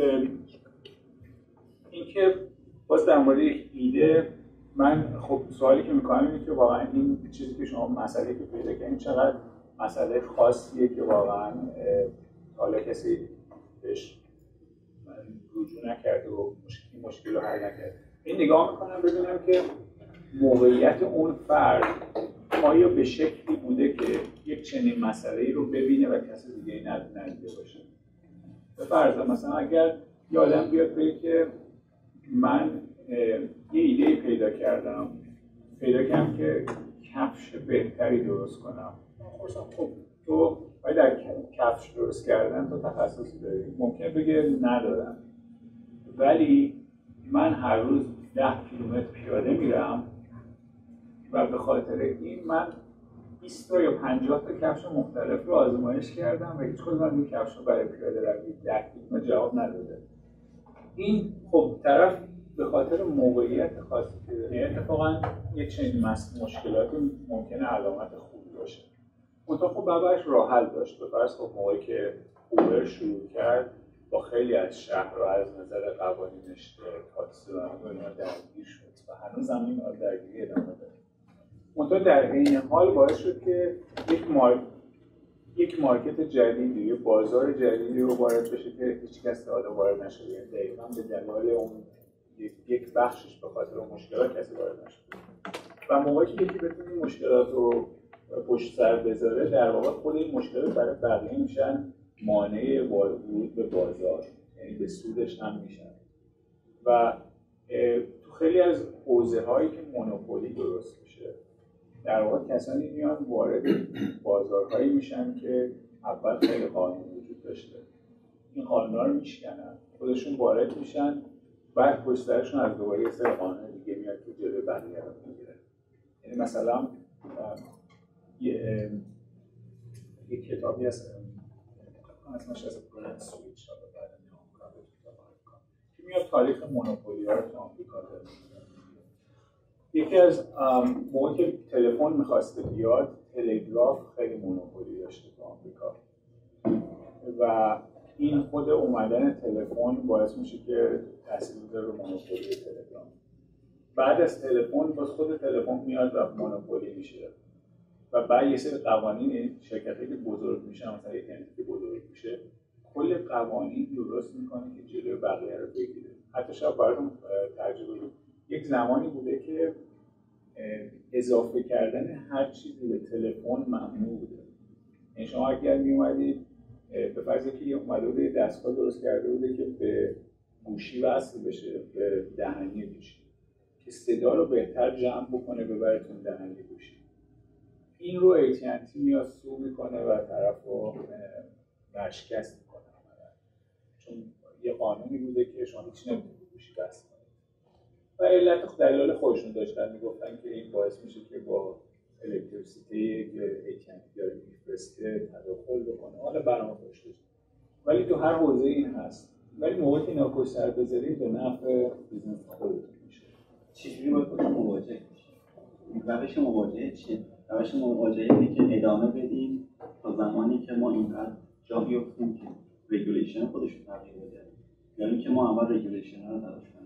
اینکه باز در مورد یک ایده من خب سوالی که میکنم اینه که واقعا این چیزی که شما مسئله که پیدا کردین چقدر مسئله خاصیه که واقعا حالا کسی بهش رجوع نکرده و مشکل رو حل نکرده. این نگاه میکنم ببینم که موقعیت اون فرد آیا به شکلی بوده که یک چنین مسئله‌ای رو ببینه و کسی دیگه ندیده باشه. به فرض مثلا اگر یه آدم بیاد بگه که من یه ایده پیدا کردم که کفش بهتری درست کنم. خب تو باید در کفش درست کردن تو تخصصی داری. ممکنه بگه ندارم ولی من هر روز 10 کیلومتر پیاده میرم و به خاطر این من 20 تا یا 50 تا کفش مختلف رو آزمایش کردم و هیچ کدوم از این کفش رو برای پیاده روی دقیق جواب نداده. این خب طرف به خاطر موقعیت خاصی که داره، اتفاقا یک چنین مشکلاتی ممکنه علامت خوبی باشه. منتها خب بعدش راه حل داشت. به فرض خب موقعی که اوبر شروع کرد با خیلی از شهرها از نظر قوانینش تاکسی و اینا درگیر شد و هنوز هم این درگیری ادامه داره. منتها در این حال باعث شد که یک مارکت جدیدی، یک بازار جدیدی رو وارد بشه که هیچ کس تا حالا وارد نشده. یعنی دقیقاً به دلایل اون یک بخشش به خاطر اون مشکلات کسی وارد نشده. و موقعی که یکی بتونه این مشکلات رو پشت سر بذاره، در واقع خود این مشکلات برای بقیه میشن مانع ورود به بازار، یعنی به سودش هم میشن. و تو خیلی از حوزه‌هایی که مونوپولی درست میشه، در واقع کسانی میان وارد بازارهایی میشن که اول خیلی قانون وجود داشته. این قانون‌ها رو میشکنن، خودشون وارد میشن، بعد پشت سرشون از دوباره یه سری قانون دیگه میاد که جلوی بقیه رو میگیره. یعنی مثلا یک کتابی هست اسمش از پرنت سویچ ها بعد نام که میاد تاریخ مونوپولی ها رو تو آمریکا داره. یکی از موقعی که تلفن میخواسته بیاد، تلگراف خیلی مونوپولی داشته تو آمریکا و این خود اومدن تلفن باعث میشه که تاثیر بذاره رو مونوپولی تلگراف. بعد از تلفن باز خود تلفن میاد و مونوپولی میشه و بعد یه سری قوانین شرکتایی که بزرگ میشن، مثلا یک انتیتی بزرگ میشه، کل قوانین درست میکنه که جلوی بقیه رو بگیره. حتی شاید براتون تجربه یک زمانی بوده که اضافه کردن هر چیزی به تلفن ممنوع بوده. یعنی شما اگر میومدید به فرض که یه اومده بوده دستگاه درست کرده بوده که به گوشی وصل بشه، به دهنی گوشی، که صدا رو بهتر جمع بکنه ببرتون دهنی گوشی. این رو AT&T میاد سو میکنه و طرف رو ورشکست میکنه، چون یه قانونی بوده که شما هیچ نمیتونید گوشی وصل کنید و علت دلایل خودشون داشتن، میگفتن که این باعث میشه که با الکتریسیته که AT&T داره میفرسته تداخل بکنه. حالا برنامه خوش داشت، ولی تو هر حوزه این هست. ولی موقعی که اینا پشت سر بذارید به نفع بیزنس خودتون میشه. چجوری باید باش مواجه بشید؟ روش مواجهه چیه؟ روش مواجهه اینه که ادامه بدیم تا زمانی که ما اینقدر جا بیفتیم که رگولیشن خودش رو تغییر بده، یا اینکه ما اول رگولیشن رو تلاش کنیم.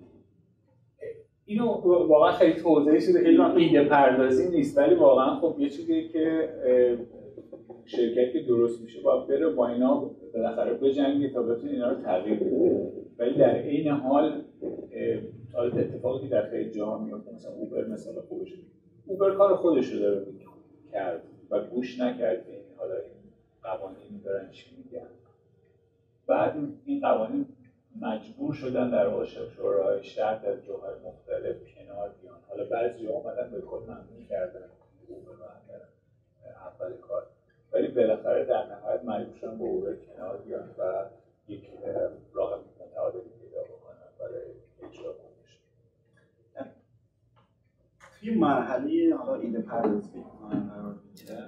اینو واقعا خیلی توضیحی شده، خیلی ایده پردازی نیست، ولی واقعا خب یه چیزی که شرکتی درست میشه باید بره با اینا بالاخره بجنگه تا بتونه اینا رو تغییر بده. ولی در عین حال اتفاقی که در خیلی جاها میفته، مثلا اوبر مثلا خوبشه، اوبر کار خودش رو داره کرد و گوش نکرد که این حالا این قوانین دارن چی میگن. بعد این قوانین مجبور شدن در واقع شورای شهر در جاهای مختلف کنار بیان. حالا بعضی‌ها اومدن به کل ممنوع کردن اوبر رو اول کار، ولی بالاخره در نهایت مجبور شدن با اوبر کنار بیان و یک راه متعادلی پیدا بکنن برای اجرا کنش. توی مرحله حالا ایده پردازی قرار میگیره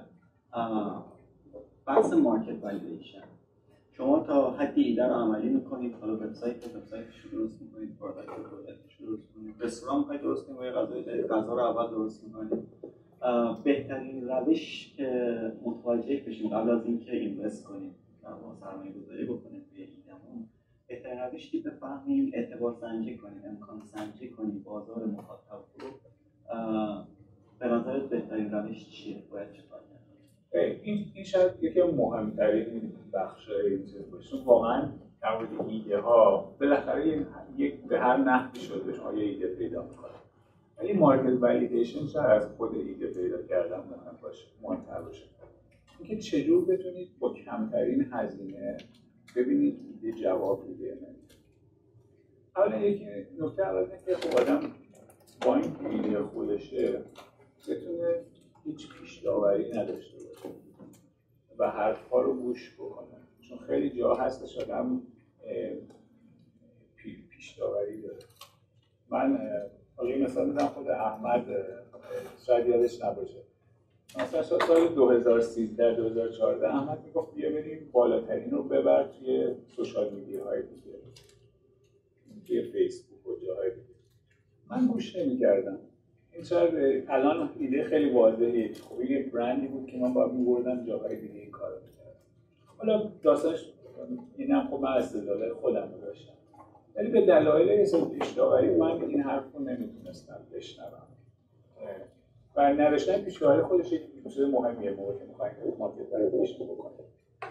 بحث مارکت والیدیشن. شما تا حدی ایده رو عملی میکنید، حالا وبسایتش رو درست میکنید، پروداکت رو درست میکنید، رستوران میخواید درست کنید، غذا رو اول درست میکنید. بهترین روش که متوجه بشیم قبل از اینکه اینوست کنیم و سرمایه گذاری بکنیم توی ایدهمون، بهترین روشی که بفهمیم اعتبار سنجی کنیم، امکان سنجی کنیم بازار مخاطب رو. به نظرت بهترین روش چیه؟ باید چیکار کنیم؟ این شاید یکی از مهمترین بخش‌های این چیز باشه. واقعا در مورد ایده ها بالاخره یک به هر نحوی شده شما یه ایده پیدا می‌کنید، ولی مارکت والیدیشن شاید از خود ایده پیدا کردن مهمتر باشه. اینکه چجور بتونید با کمترین هزینه ببینید ایده جواب میده یا نمیده. اولا یکی نکته اول اینه که خب آدم با این ایده خودشه بتونه هیچ پیش داوری نداشته باشه و حرف‌ها رو گوش بکنه، چون خیلی جا هستش آدم پیش داوری داره. من حالا مثلا میزنم خود احمد شاید یادش نباشه، مثلا سال 2013 2014 احمد میگفت بیا بریم بالاترین رو ببر توی سوشال میدیاهای دیگه، توی فیسبوک و جاهای دیگه. من گوش نمی‌کردم. این شاید الان ایده خیلی واضحه. خب یه برندی بود که من باید می‌بردم جاهای دیگه این کارو می‌کردم. حالا داستانش اینم خب من استدلال خودم رو داشتم. ولی به دلایل حساب پیش‌داوری من این حرف رو نمیتونستم بشنوم. و نوشتن پیش‌داوری خودش یک چیز مهمیه موقعی که می‌خوایم مارکت ولیدیشن بکنیم.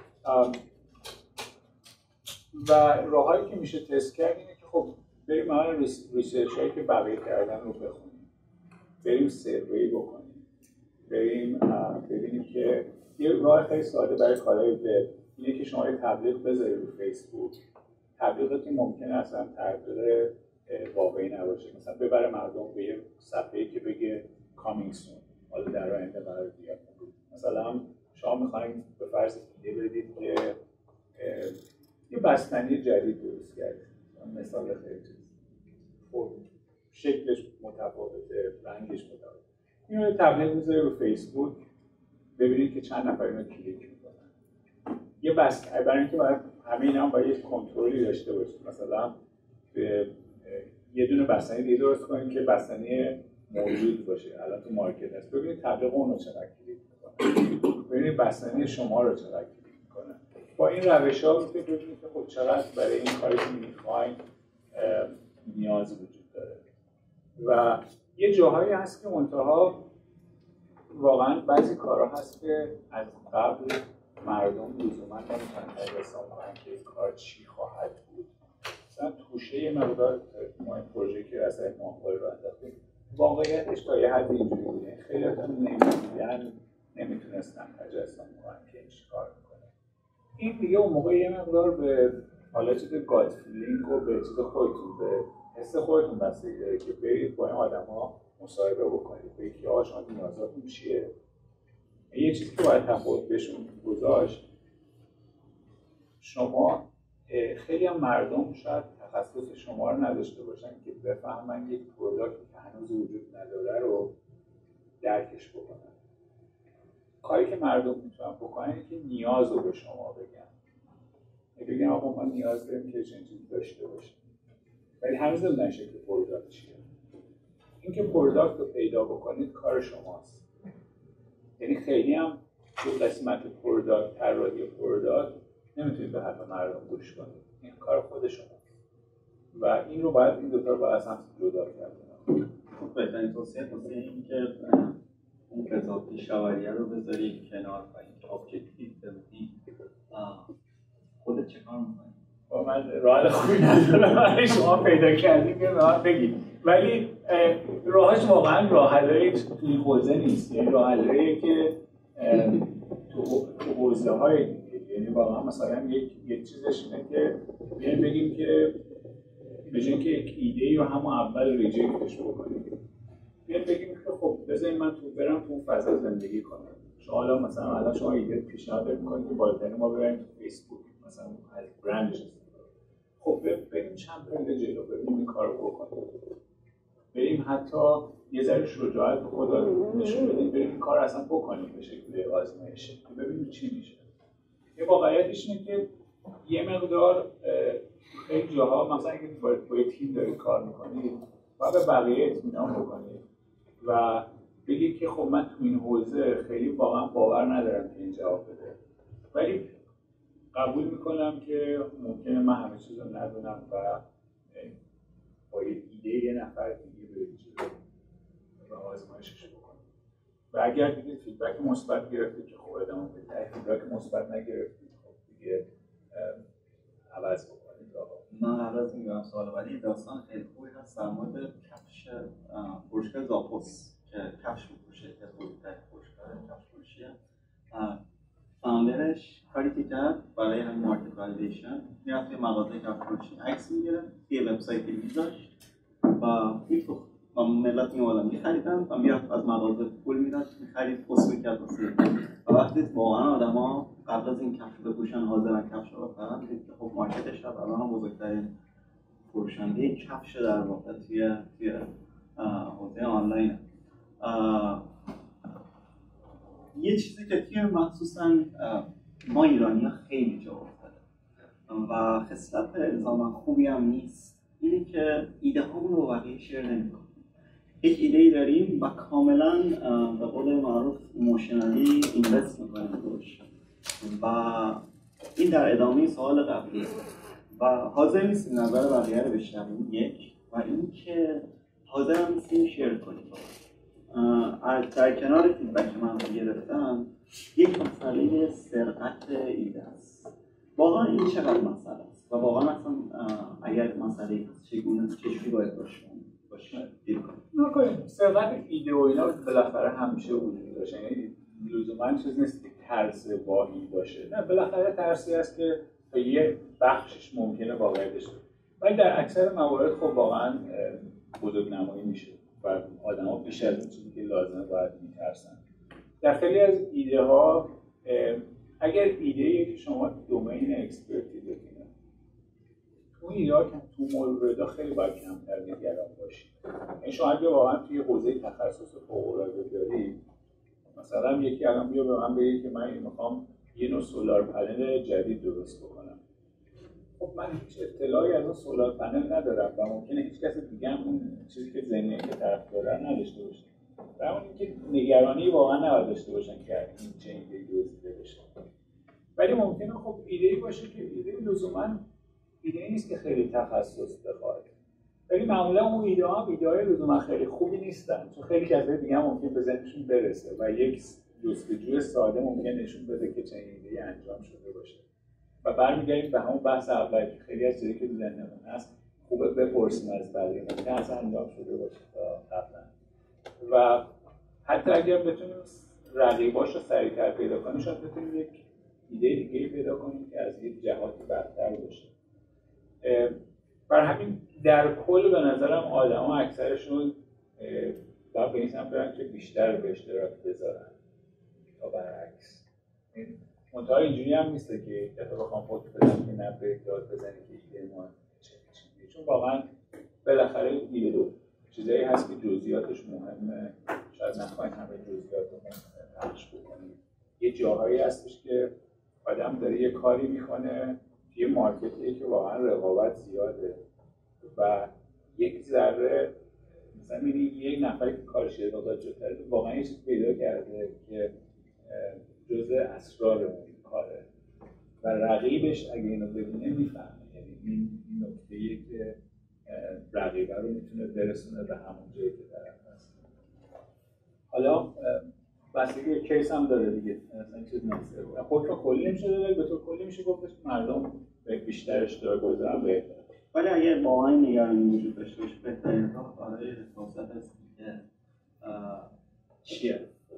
و راهایی که میشه تست کرد اینه که خب بریم مثلا ریسرچ‌هایی که بقیه کردن رو بخونیم. بریم سروی بکنیم. بریم ببینیم که یه راه خیلی ساده برای کارهای وب اینه که شما یه تبلیغ بذارید رو فیسبوک. تبلیغاتی ممکنه اصلا تبلیغ واقعی نباشه، مثلا ببره مردم به یه صفحه‌ای که بگه coming soon، حالا در آینده قرار بیاد. مثلا شما می‌خواید به فرض ایده بدید که یه بستنی جدید درست کردید، مثال خیلی خب شکلش متفاوته، رنگش متفاوته. اینو تبلیغ می‌ذاری رو فیسبوک، ببینید که چند نفر اینو کلیک می‌کنن. یه بستنی برای اینکه باید همه اینا هم باید یه کنترلی داشته باشید. مثلا یه دونه بستنی دیگه درست کنید که بستنی موجود باشه، الان تو مارکت هست. ببینید تبلیغ اون رو چقدر کلیک می‌کنه. ببینید بستنی شما رو چقدر کلیک می‌کنه. با این روش‌ها می‌تونید ببینید که خب چقدر برای این کاری که می‌خواید نیاز وجود داره. و یه جاهایی هست که منتها واقعاً بعضی کارها هست که از قبل مردم لزوما نمی‌تونن حساب کنن که این کار چی خواهد بود. مثلا توشه یه مقدار ما این پروژه که از ماهواره رو انداختیم واقعیتش تا یه حد اینجوری بوده. خیلی هاتون نمی‌دیدن، نمیتونستن تجسم کنن که این چی کار میکنه. این دیگه اون موقع یه مقدار به حالا چیز گاد فیلینگ و به چیز خودتون، به حس خودتون بستگی داره که برید با این آدما مصاحبه بکنید، بگید که آقا شما نیازاتون چیه. یه چیزی که باید تفاوت بهشون گذاشت، شما خیلی هم مردم شاید تخصص شما رو نداشته باشن که بفهمن یک پروداکتی که هنوز وجود نداره رو درکش بکنن. کاری که مردم میتونن بکنن اینه که نیاز رو به شما بگن. بگن آقا ما نیاز داریم که چنین چیزی داشته باشیم. ولی هنوز نمیدونن شکل پروداکت چیه. اینکه پروداکت رو پیدا بکنید کار شماست. یعنی خیلی هم تو قسمت پروداکت، طراحی پروداکت نمیتونید به حرف مردم گوش کنید. این کار خود شماست. و این رو باید این دوتا رو باید از هم جدا کرد. خب بهترین توصیه این که اون کتاب پیشاوریه رو بذاری کنار و اینکه ابجکتیو ببینی خودت چه کار می‌کنی؟ با من راه خوبی ندارم برای شما پیدا کردیم که به من بگید. ولی راهش واقعا راه حل‌های توی حوزه نیست. یعنی راه حل‌هایی که تو حوزه‌های دیگه، یعنی واقعا مثلا یک چیزش اینه که بیایم بگیم که به جای اینکه یک ایده رو همون اول ریجکتش بکنیم، بیایم بگیم که خب بذارید من برم تو اون فضا زندگی کنم. شما الان شما ایده پیشنهاد می‌کنید که بالاترین ما بریم تو فیسبوک مثلا از برندش استفاده. خب بریم چند پله جلو، بریم این کارو بکنیم. بریم حتی یه ذره شجاعت به خدا نشون بدیم، بریم این کار اصلا بکنیم به شکل آزمایشی ببینیم چی میشه. یه واقعیتش اینه که یه مقدار خیلی جاها مثلا اگه با یه تیم دارید کار میکنید باید به بقیه اطمینان بکنید و بگید که خب من تو این حوزه خیلی واقعا باور ندارم که این جواب بده، ولی قبول میکنم که ممکنه من همه چیز رو ندونم و با یه ایده یه نفر دیگه برید جلو و آزمایشش بکنید. و اگر دیگه فیدبک مثبت گرفتید که خب ادامه بدید، اگه فیدبک مثبت نگرفتید خب دیگه عوض بکنید. من قبل از این سوال ولی داستان خیلی خوبی هست در مورد کفش فروشگاه زاپوس که کفش می‌فروشه، که بزرگترین فروشگاه کفش فروشیه. فاوندرش کاری که کرد برای همین مارکت والیدیشن میرفت یه مغازه کفش فروشی عکس می‌گرفت، یه وبسایتی می‌ذاشت و می‌فروخت و ملت می‌اومدن می‌خریدن و میرفت از مغازه پول می‌داد می‌خرید پست می‌کرد واسه. و وقتی واقعا آدما قبل از این کفش بپوشن حاضرن کفش رو بخرن، دید که خب مارکتش هم الان بزرگترین فروشنده کفش در واقع توی حوزه آنلاین. یه چیزی که توی مخصوصا ما ایرانی‌ها خیلی جا افتاده و خصلت الزاما خوبی هم نیست، اینه که ایده هامون رو با بقیه شیر نمی‌کنیم. یک ایده‌ای داریم و کاملا به قول معروف ایموشنالی اینوست می‌کنیم روش و این در ادامه سوال قبلی و حاضر نیستیم نظر بقیه رو بشنویم، یک، و اینکه حاضر هم نیستیم شیر کنیم. در کنار فیدبک من گرفتم یک مسئله سرقت ایده است. واقعا این چقدر مسئله است و واقعا اصلا اگر مسئله چجوری باید باشه دیر کنیم. سرقت ایده و اینا بالاخره همیشه وجود داشته، یعنی لزوما چیز نیست که ترس واهی باشه، نه بالاخره ترسی است که یه بخشش ممکنه واقعی بشه، ولی در اکثر موارد خب واقعا بزرگنمایی میشه و آدم‌ها بیش از اون چیزی که لازمه باید میترسن. در خیلی از ایده ها اگر ایده‌ای که شما دومین اکسپرتیزتونه، اون ایده ها که تو موردها خیلی باید کمتر نگران باشید. یعنی شما اگه واقعا توی حوزه تخصص فوق‌العاده دارید، مثلا یکی الان بیا به من بگه که من میخوام یه نوع سولار پنل جدید درست بکنم. خب من هیچ اطلاعی از اون سولار پنل ندارم و ممکنه هیچ کس دیگه هم اون چیزی که ذهنی که طرف داره نداشته باشه. و اون اینکه نگرانی واقعا نباید داشته باشن که این چه ایده‌ای دزدیده بشه. ولی ممکنه خب ایده‌ای باشه که ایده لزوما ایده نیست که خیلی تخصص بخواد. ولی معمولا اون ایده‌های لزوما خیلی خوبی نیستن، چون خیلی کسای دیگه هم ممکن به ذهنشون برسه و یک جستجوی ساده ممکن نشون بده که چه ایده‌ای انجام شده باشه. و برمیگردیم به همون بحث اول که خیلی از چیزی که تو ذهنمون هست خوبه بپرسیم از بقیه ممکن اصلا انجام شده باشه تا قبلا. و حتی اگر بتونیم رقیباش رو سریع‌تر پیدا کنیم، شاید بتونیم یک ایده دیگه پیدا کنیم که از یک جهاتی برتر باشه. برای همین در کل به نظرم آدم‌ها اکثرشون باید به این سمت برن که بیشتر به اشتراک بذارن تا برعکس. منتها اینجوری هم نیسته که دفعه بخوام خود بدم که نه به داد بزنی که ایده ما چیه، چون واقعا بالاخره ایده دو چیزایی هست که جزئیاتش مهمه، شاید نخواهید همه جزئیات رو پخش بکنید. یه جاهایی هستش که آدم داره یه کاری میکنه یه مارکتیه که واقعا رقابت زیاده و یک ذره مثلا می‌بینی یک نفری که کارش رقابت جلوتره واقعا یه چیز پیدا کرده که جزء اسرار اون کاره و رقیبش اگه اینو ببینه میفهمه، یعنی این نکته‌ایه که رقیبه رو میتونه برسونه به همون جایی که طرف هست. حالا بستگی کیس هم داره دیگه، مثلا چیز نمیشه حکم کلی نمیشه داره، ولی به طور کلی میشه گفتش مردم بیشتر اشتراک بذارن بهتره. ولی اگه واقعا نگرانی وجود داشته باشه بهترین راه برای حفاظت از ایده چیه؟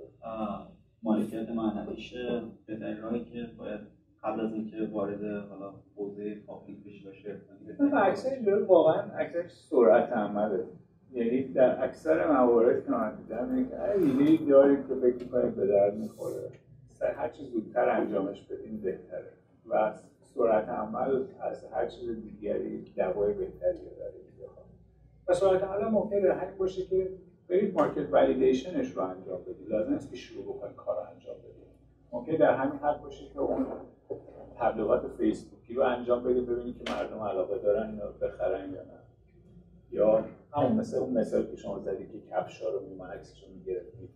مالکیت معنویشه، بهترین راهی که باید قبل از اینکه وارد حالا حوزه پابلیک بشه باشه. اکثر اینجوری واقعا اکثرش سرعت عمله. یعنی در اکثر موارد که من دیدم اینه که ایده‌ای دارید که فکر می‌کنید به درد می‌خوره، هر چیز زودتر انجامش بدین بهتره و سرعت عمل از هر چیز دیگری دوای بهتری داره. و سرعت عمل ممکنه همین باشه که برید مارکت والیدیشنش رو انجام بدید، لازم نیست که شروع بکنید کار رو انجام بدید. ممکنه در همین حد باشه که اون تبلیغات فیسبوکی رو انجام بدید ببینید که مردم علاقه دارن اینو بخرن یا نه. یا همون مثل اون مثال که شما زدید که کفشا رو میومد عکسشو میگرفتید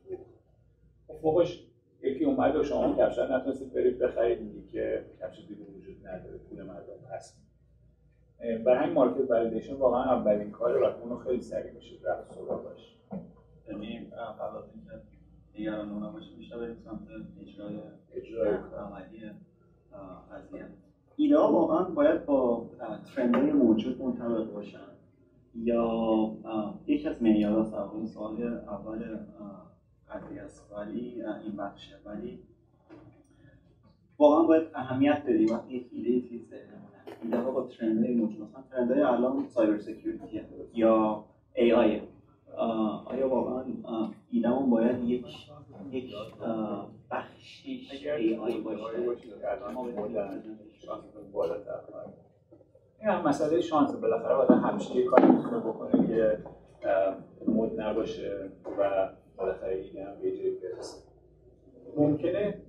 فوقش یکی اومد و شما کفشا نتونستید برید بخرید، میگی که کفش دیگه وجود نداره، پول مردم پس. برای همین مارکت والیدیشن واقعا اولین کاره و اونو خیلی سریع میشه رفت سراغش. یعنی قبل از اینکه نگران اونا باشه بیشتر بریم سمت اجرای عملی قضیه. ایده ها واقعا باید با ترندهای موجود منطبق باشن یا یکی از معیارات اول سوال اول قضیه است، ولی این بخشه، ولی واقعا باید اهمیت بدیم وقتی یک ایده توی ذهنمونه. ایده ها با ترندهای موجود، مثلا ترندهای الان سایبر سکیوریتی یا ای آی، آیا واقعا ایده‌مون باید یک بخشیش ای آی باشه؟ این هم مسئله شانس، بالاخره آدم همیشه یه کاری میتونه بکنه که مد نباشه و بالاخره ایده هم به جایی برسه. ممکنه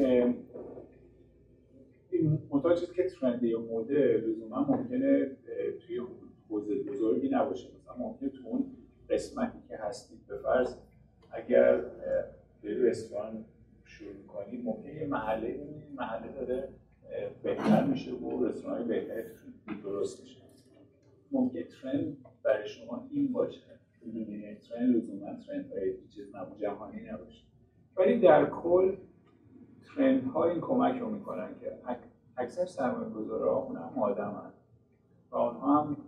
این منتها چیزی که ترند یا موده لزوما ممکنه توی حوزه بزرگی نباشه. مثلا ممکنه تو اون قسمتی که هستید به فرض اگر به رستوران شروع کنید ممکنه یه محله داره بهتر میشه و رستوران بهتری درست میشه. ممکنه ترند برای شما این باشه، یعنی ترند لزوما ترندهای چیز جهانی نباشه، ولی در کل ترندها این کمک رو میکنن که اکثر سرمایه‌گذارها اونها هم آدمن و اونها هم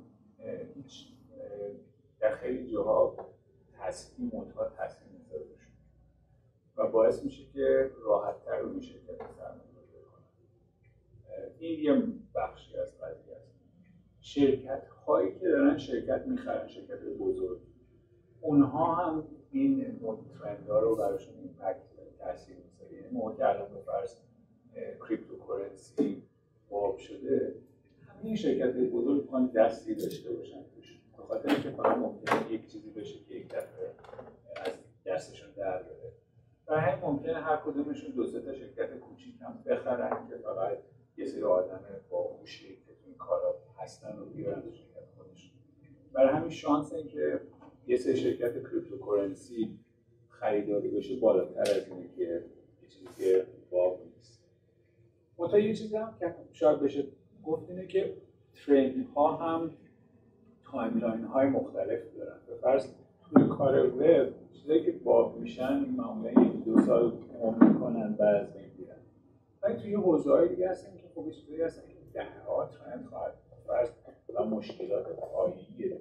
در خیلی جاها معتاد تصمیم میذاره بشون و باعث میشه که راحت‌تر رو میشه که سرمایه‌گذاری کنن. این یه بخشی از قضیه است. شرکت هایی که دارن شرکت میخرن، شرکت بزرگ، اونها هم این ترندها رو براشون ایمپکت تاثیر میذاره. یعنی موقعی که الان به فرض کریپتوکارنسی باب شده، همه این شرکت بزرگ میخوان دستی داشته باشن توش، به خاطر اینکه فقط ممکنه یک چیزی بشه که یک دفعه از دستشون در بره. و همین ممکنه هر کدومشون دو سه تا شرکت کوچیک هم بخرن که فقط یه سری آدم باهوشی که تو این کارا هستن رو بیارن تو شرکت خودشون. برای همین شانس این که یه سری شرکت کریپتوکارنسی خریداری بشه بالاتر از اینه که یه چیزی که باب نیست. منتها یه چیزی هم که شاید بشه گفت اینه که ترند ها هم تایملاین های مختلف دارن. به فرض توی کار وب چیزایی که باب میشن معمولا 1-2 سال عمر میکنن بعد از بین میرن. ولی توی حوزه های دیگه هستن که خب چیزایی هستن که دهها ترند خواهد فرض و مشکلات پایه‌ای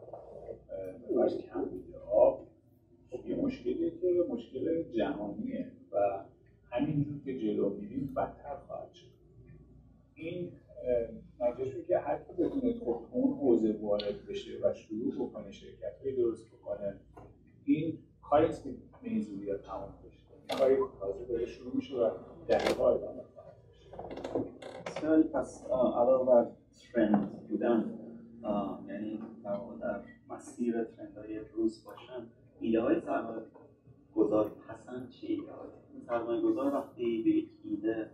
فرض کمبود آب خب یه مشکلیه که مشکل جهانیه و همینجور که جلو میریم بدتر خواهد شد. این نتیجهش که حتی بتونه خب اون حوزه وارد بشه و شروع بکنه شرکت‌های درست بکنه، این کاری است که به این زودی تمام بشه. کاری تازه داره شروع میشه و دهه‌ها ادامه خواهد بسیار. پس علاوه بر ترند بودن، یعنی در واقع در مسیر ترندهای روز باشن، ایده های سرمایه‌گذار پسند چه ایده هایی؟ سرمایه‌گذار وقتی به یک ایده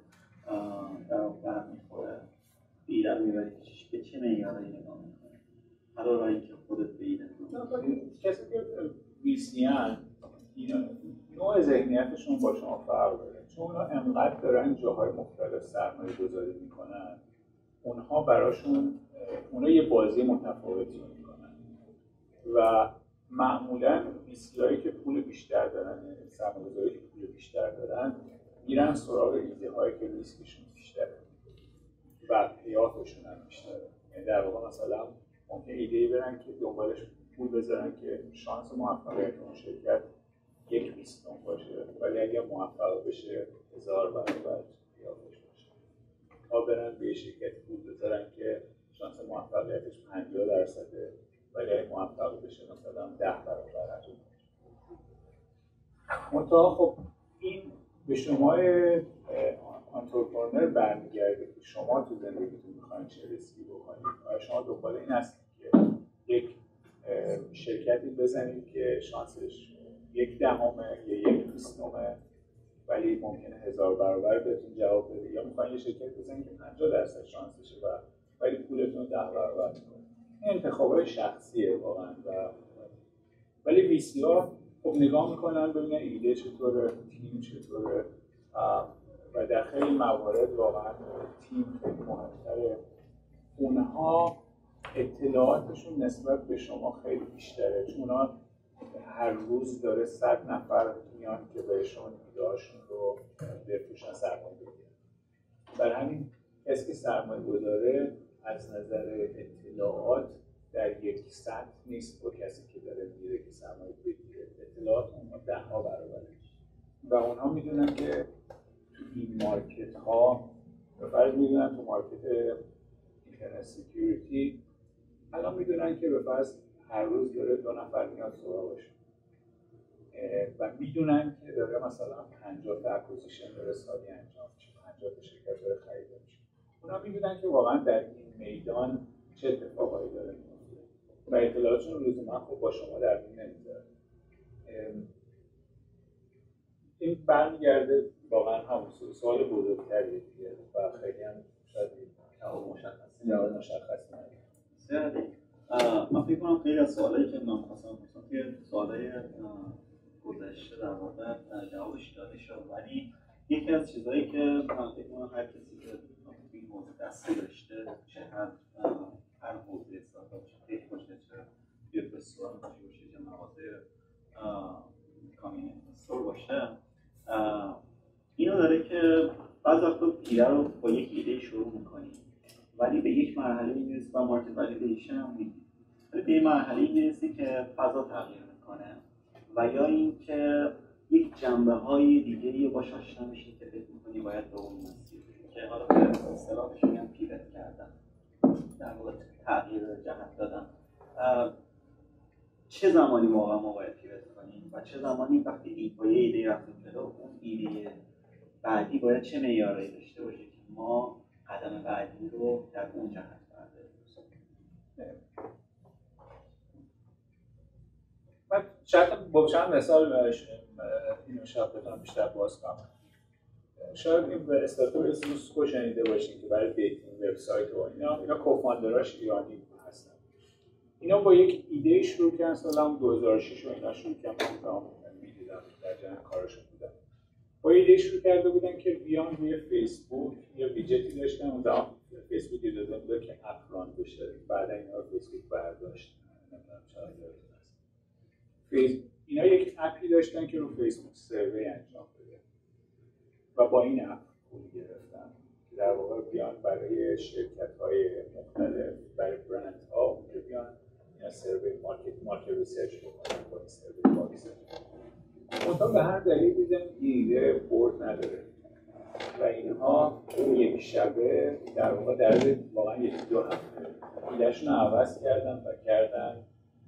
در میخوره، ایده رو میبری به چه معیارهایی نگاه میکنه؟ علاوه بر اینکه خودت به ایده کسی که ویسیان نوع ذهنیتشون با شما فرق داره، چون اونا انقدر دارن جاهای مختلف سرمایه گذاری میکنن، اونها براشون یه بازی متفاوتی میکنن و معمولا ویسیایی که پول بیشتر دارن، سرمایه گذاری که پول بیشتر دارن، میرن سراغ ایده هایی که ریسکشون بیشتره و پیافشون هم بیشتره. یعنی در واقع مثلا ممکن ایده‌ای برن که دنبالش پول بذارن که شانس موفقیت اون شرکت 1/20 باشه، ولی اگه موفق بشه 1000 برابر پیافش باشه. تا برن به شرکت پول بذارن که شانس موفقیتش 50%، ولی اگه موفق بشه مثلا 10 برابر از اون. منتها خب این به شما آنترپرنور برمیگرده که شما تو زندگیتون میخواین چه ریسکی بکنید. آیا شما دنبال این هستید که یک شرکتی بزنید که شانسش 1/10 یا 1/20 ولی ممکنه 1000 برابر بهتون جواب بده، یا میخواین یه شرکت بزنید که 50% شانسشه ولی پولتون 10 برابر میکنه. این انتخابای شخصیه واقعا. ولی ویسی‌ها خب نگاه میکنن ببینن ایده چطوره، تیم چطوره و در خیلی موارد واقعا تیم خیلی مهمتره. اونها اطلاعاتشون نسبت به شما خیلی بیشتره، چون اونا هر روز داره 100 نفر میان که بهشون ایده‌هاشون رو بفروشن، سرمایه بگیرن. برای همین کسی که سرمایه گذاره از نظر اطلاعات در یک سطح نیست با کسی که داره میره که سرمایه بگیره. اطلاعات اونها 10 برابره و اونها میدونن که تو این مارکت ها به فرض میدونن تو مارکت اینترنت سکیوریتی الان میدونن که به فرض هر روز داره 2 نفر میاد سراغشون و میدونن که داره مثلا 50 تا اکوزیشن داره سالی انجام میشه، 50 تا شرکت داره خریده میشه. اونا میدونن که واقعا در این میدان چه اتفاقایی داره میفته و اطلاعاتشون لزوما خب با شما در میون نمیذاره. این برمیگرده واقعا همون سوال بزرگتریه دیگه و خیلی هم شاید مشخص نداره. من فکر کنم خیلی از سوالایی که من خواستم بپرسم که سوالای گذشته در واقع جوابش داده شد، ولی یکی از چیزایی که من فکر کنم هر کسی که این موضوع دسته داشته، چه هر حوزه استارتاپ، چه تک باشه، چه یک رستوران باشه، چه مغازه کامیونیتی استور باشه، اینو داره که بعضی وقتا ایده رو با یک ایده شروع می‌کنی ولی به یک مرحله می‌رسی و مارکت والیدیشن هم می‌گیری، ولی به یک مرحله می‌رسی که فضا تغییر می‌کنه و یا اینکه یک جنبه‌های دیگه‌ای باهاش آشنا می‌شی که فکر می‌کنی باید به اون مسیر که حالا به اصطلاحش میگن پیوت کردن، در واقع تغییر جهت دادن. چه زمانی واقعا ما باید پیوت کنیم و چه زمانی وقتی با یه ایده رفتیم جلو، اون ایده بعدی باید چه معیارایی داشته باشه که ما قدم بعدی رو در اون جهت برداریم. من شاید با چند مثال اینو شاید بتونم بیشتر باز کنم. شاید این به استارتاپ اسموسکو شنیده باشین که برای دیتینگ وبسایت و اینا کوفاندراش ایرانی هستن. اینا با یک ایده شروع کردن سال 2006 و اینا شروع کردن، من می‌دیدم در جریان کارشون بودم. با ایده شروع کرده بودن که بیان روی فیسبوک یه ویجتی داشتن، اون زمان فیسبوک اجازه می‌داد که اپ ران بشه، بعد اینا رو فیسبوک برداشت. نمی‌دونم چرا یادتون هست. اینا یک اپی داشتن که رو فیسبوک سروی انجام بده و با این اپ پول گرفتن که در واقع بیان برای شرکت‌های مختلف، برای برندها اونجا بیان اینا سروی مارکت ریسرچ بکنن با این سروی باکس. منتها به هر دلیل دیدن ایده برد نداره و اینها یک شبه در واقع در واقعا یک دو هفته ایدهشون رو عوض کردن و کردن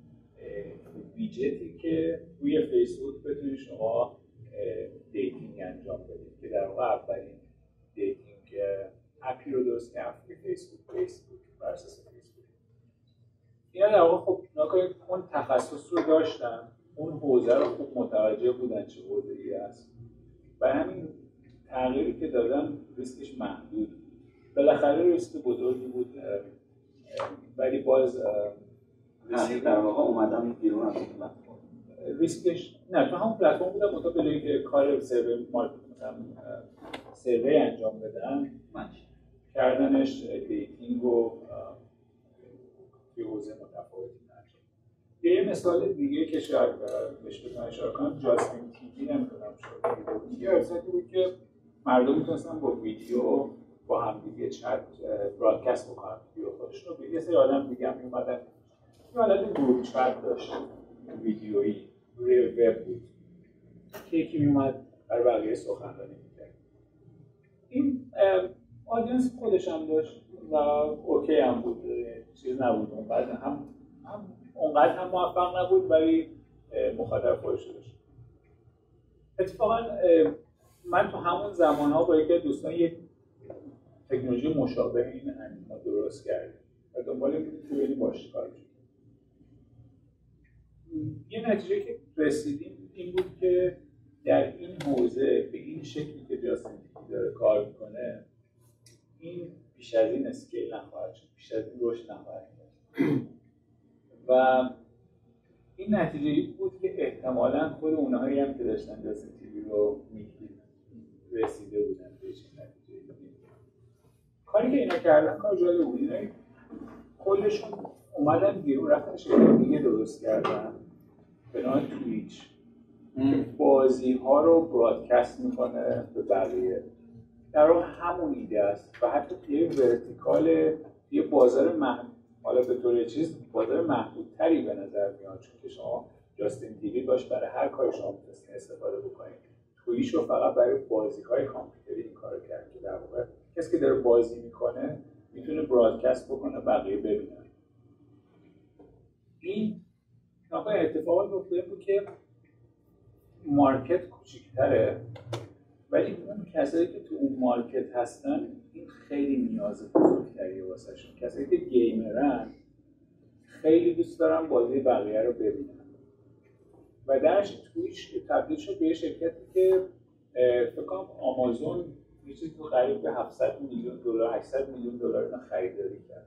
ویجتی که روی فیسبوک بتونید شما دیتینگ انجام بدید که در واقع اولین دیتینگ اپی رو درست کردن فیسبوک بر اساس فیسبوک. اینا در واقع خب نکنید اون تخصص رو داشتن، اون حوزه رو خوب متوجه بودن چه حوزه‌ای است و همین تغییری که دادن ریسکش محدود بود. بالاخره ریسک بزرگی بود ولی باز ریسک در واقع اومدن بیرون از پلتفرم. ریسکش نه تو همون پلتفرم بودن منتها به جایی که کار سروی مارکت مثلا سروی انجام بدن کردنش دیتینگ و یه حوزه متفاوتی انجام. یه مثال دیگه که شاید بهش بتونم اشاره کنم جاستین تیوی نمی‌دونم شد. یه وبسایتی بود که مردم میتونستن با ویدیو با همدیگه چت برادکست بکنن ویدیو خودشون رو. یه سری آدم دیگه هم میومدن یه حالت گروه چت داشت ویدیویی روی وب بود که یکی میومد برای بقیه سخنرانی میکرد. این آدینس خودش هم داشت و اوکی هم بود، چیز نبود اونقدر اونقدر هم موفق نبود ولی مخاطب خودش داشت. اتفاقا من تو همون زمانها با یکی از دوستان یک تکنولوژی مشابه این انیما درست کردیم و دنبال بودیم که بریم باش کار کنیم. یه نتیجه که رسیدیم این بود که در این حوزه به این شکلی که جاستین تیوی داره کار میکنه این بیش از این اسکیل نخواهد شد، بیش از این رشد نخواهد کرد و این نتیجه بود که احتمالاً خود اونهایی هم که داشتن جاستین تیوی رو می‌دیدن رسیده بودن به این نتیجه. کاری که اینا کردن کار جالب بود. اینا کلشون اومدن بیرون رفتن شرکت دیگه درست کردن به نام تویچ که بازی ها رو برادکست میکنه به بقیه. در واقع همون ایده است و حتی یه ورتیکال یه بازار محدود، حالا به طور چیز بازار محدودتری به نظر میاد چون که شما جاستین تیوی باش برای هر کاری شما میتونید استفاده بکنید. تویچ رو فقط برای بازی های کامپیوتری این کارو کرد که در واقع کسی که داره بازی میکنه میتونه برادکست بکنه بقیه ببینن. این واقعا اتفاقی افتاده بود که مارکت کوچیک‌تره ولی اون کسایی که تو اون مارکت هستن این خیلی نیاز بزرگتریه واسهشون. کسایی که گیمرن خیلی دوست دارن بازی بقیه رو ببینن و درش تویچ تبدیل شد به یه شرکتی که فکر کنم آمازون یه چیزی تو قریب به 700 میلیون دلار 800 میلیون دلار اینا خریداری کرد.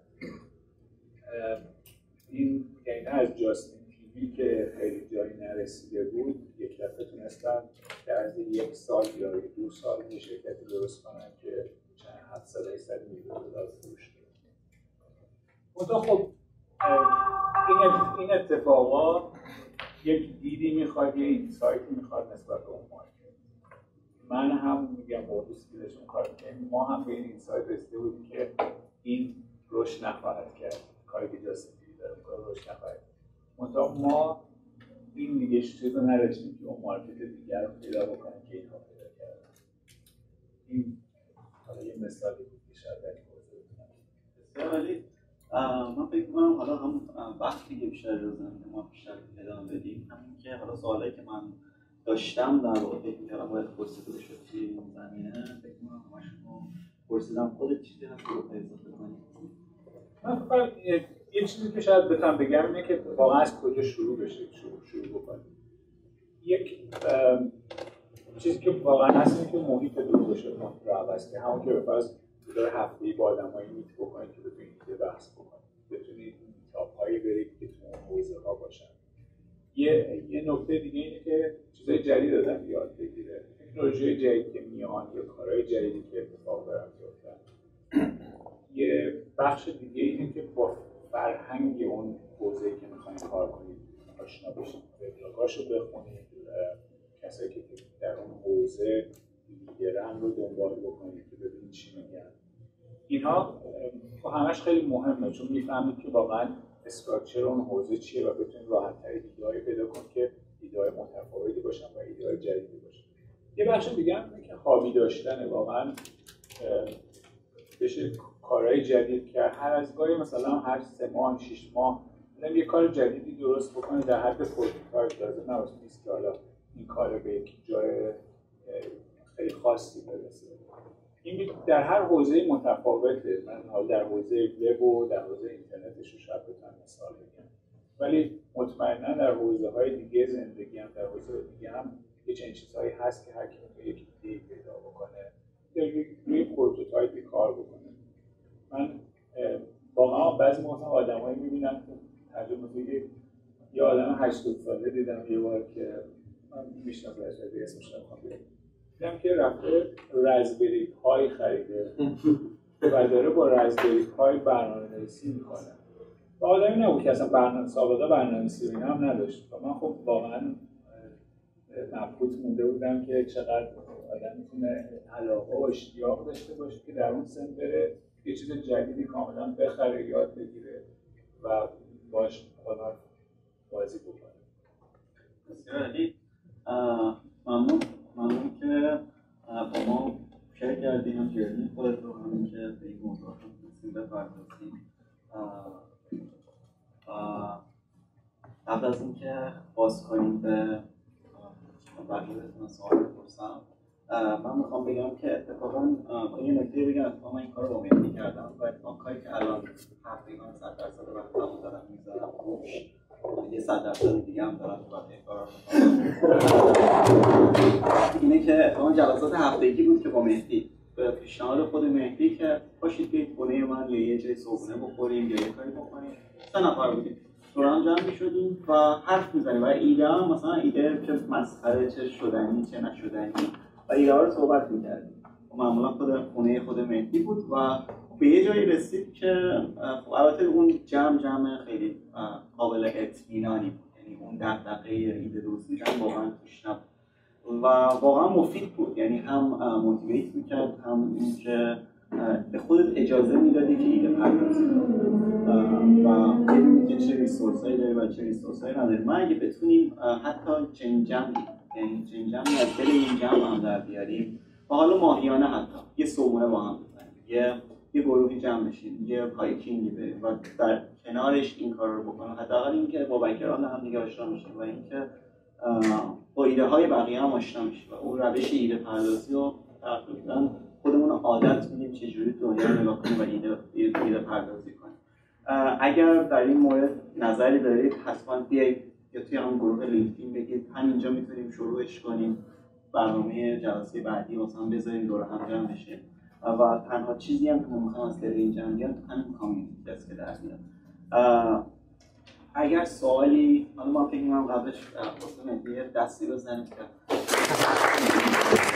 این یعنی از جاستین تیوی که خیلی جایی نرسیده بود یک دفعه تونستن در از یک سال یا 2 سال یه شرکتی درست کنن که 700 میلیون دلار فروش کنه. خب این اتفاقا یک دیدی میخواد، یه اینسایتی میخواد نسبت به اون مارکت. من هم میگم با دوستی داشتم کار میکنیم، ما هم به این اینسایت رسیده بودیم که این رشد نخواهد کرد، کاری که جاستین تیوی داره میکنه رشد نخواهد کرد. منتها ما این دیگه چیز رو نداشتیم که اون مارکت دیگر رو پیدا بکنیم که اینها پیدا کردن. این حالا یه مثالی بود که شاید در این موضوع بسیار عالی. من فکر می‌کنم حالا هم وقتی که بیشتر اجازه میدیم ما بیشتر ادامه بدیم، همین که حالا سوالایی که من داشتم در واقع فکر می‌کردم باید پرسیده بشه توی این زمینه، فکر می‌کنم همشون پرسیدم. خودت چیزی هست که بخوای اضافه کنی؟ من فکر کنم یه چیزی که شاید بتونم بگم اینه که واقعا از کجا شروع بشه، شروع بکنیم. یک چیزی که واقعا هست اینه که محیط دور بشه، محیط رو عوض که همون که به فرض دور هفته‌ای با آدمایی میت بکنید که بتونید ایده بحث بکنید، بتونید تاپ‌هایی برید که تو اون حوزه‌ها باشن. یه نکته دیگه اینه که چیزای جدید آدم یاد بگیره، تکنولوژی جدید که میان یا کارهای جدیدی که اتفاق دارن میفتن. یه بخش دیگه اینه که با فرهنگ اون حوزه‌ای که میخواین کار کنید آشنا بشید، وبلاگاشو بخونید، کسایی که در اون حوزه لیدرن رو دنبال بکنید که ببینید چی میگن. اینها همش خیلی مهمه، چون میفهمید که واقعا استراکچر اون حوزه چیه و بتونید راحت‌تر ایده‌ای پیدا کنید که ایده‌های متفاوتی باشن و ایده‌های جدیدی باشن. یه بخش دیگه هم اینه که هابی داشتن، واقعا بشه کارهای جدید که هر از گاهی مثلا هر 3 ماه 6 ماه یه کار جدیدی درست بکنید در حد پروتوتایپ، لازم نیست که حالا این کار به یک جای خیلی خاصی برسه. این در هر حوزه متفاوته. من حالا در حوزه وب و در حوزه اینترنتش رو شاید بتونم مثال بگم، ولی مطمئنا در حوزه‌های دیگه زندگی هم در حوزه دیگه هم یه چنین چیزهایی هست که هر کی می‌تونه یک ایده پیدا بکنه یا روی پروتوتایپی کار بکنه. من واقعا بعضی موقع آدمایی می‌بینم که ترجمه یه آدم 80 ساله دیدم یه بار که من میشناسمش، اسمش رو نمی‌خوام بگم، دیدم که رفته رزبری پای خریده و داره با رزبری پای برنامه‌نویسی می‌کنه. و آدمی نبود که اصلا سابقه برنامه‌نویسی رو هم نداشت. و من خب واقعا مبهوت مونده بودم که چقدر آدم میتونه علاقه و اشتیاق داشته باشه که در اون سن بره یه چیز جدیدی کاملا بخره، یاد بگیره و باش هنر بازی بکنه. بسیار عالی. ممنون که با ما شیر کردیم هم جرنی خودت رو، همین که به این موضوع هم تونستیم بپردازیم. قبل از اینکه باز کنیم به بقیه بتونم سوال بپرسم، من میخوام بگم که اتفاقا یه نکته بگم، اتفاقا من این کار رو با مهدی کردم و اتفاقا کاری که الان تقریبا 100% وقتمو دارم میذارم روش، یه 100% دیگه هم دارم تو بقیه کارا اینه که اتفاقا جلسات هفتگی بود که با مهدی به پیشنهاد خود مهدی که باشید بیایید خونه من یا یه جای صبحونه بخوریم یا یه کاری بکنیم. 3 نفر بودیم دور هم جمع می‌شدیم و حرف می‌زدیم و ایده هم مثلا ایده چه مسخره چه شدنی چه نشدنی و ایده ها رو صحبت می‌کردیم. معمولا خونه خود مهدی بود و به یه جایی رسید که البته اون جمع خیلی قابل اطمینانی بود، یعنی اون دغدغه ایده دزدیدن واقعا توش نبود و واقعا مفید بود، یعنی هم موتیویت می‌کرد، هم اینکه به خودت اجازه میدادی که ایده پردازی و ببینید که چه ریسورسایی داری و چه ریسورسایی نداری. ما اگه بتونیم حتی چنین جمعی از دل این جمع هم در بیاریم و حالا ماهیانه حتی یه صبحونه با هم بزنیم، یه گروهی جمع بشیم، یه هایکینگی بریم و در کنارش این کار رو بکنیم، حداقل اینکه با بک‌گراند هم دیگه آشنا میشیم و اینکه با ایده های بقیه هم آشنا میشیم و اون روش ایده پردازی رو تقریبا خودمون رو عادت میدیم چجوری دنیا رو نگاه کنیم و ایده پردازی کنیم. اگر در این مورد نظری دارید حتما بیایید یا توی هم گروه لینکدین بگید، همینجا میتونیم شروعش کنیم برنامه جلسه بعدی مثلا بذاریم دور هم جمع بشه و تنها چیزی هم که ما می‌خوایم از طریق این جمعیت همین کامیونیتی است که در میاد. اگر سوالی، حالا ما فکر می‌کنم قبلش واسه مهدی دستی بزنیم که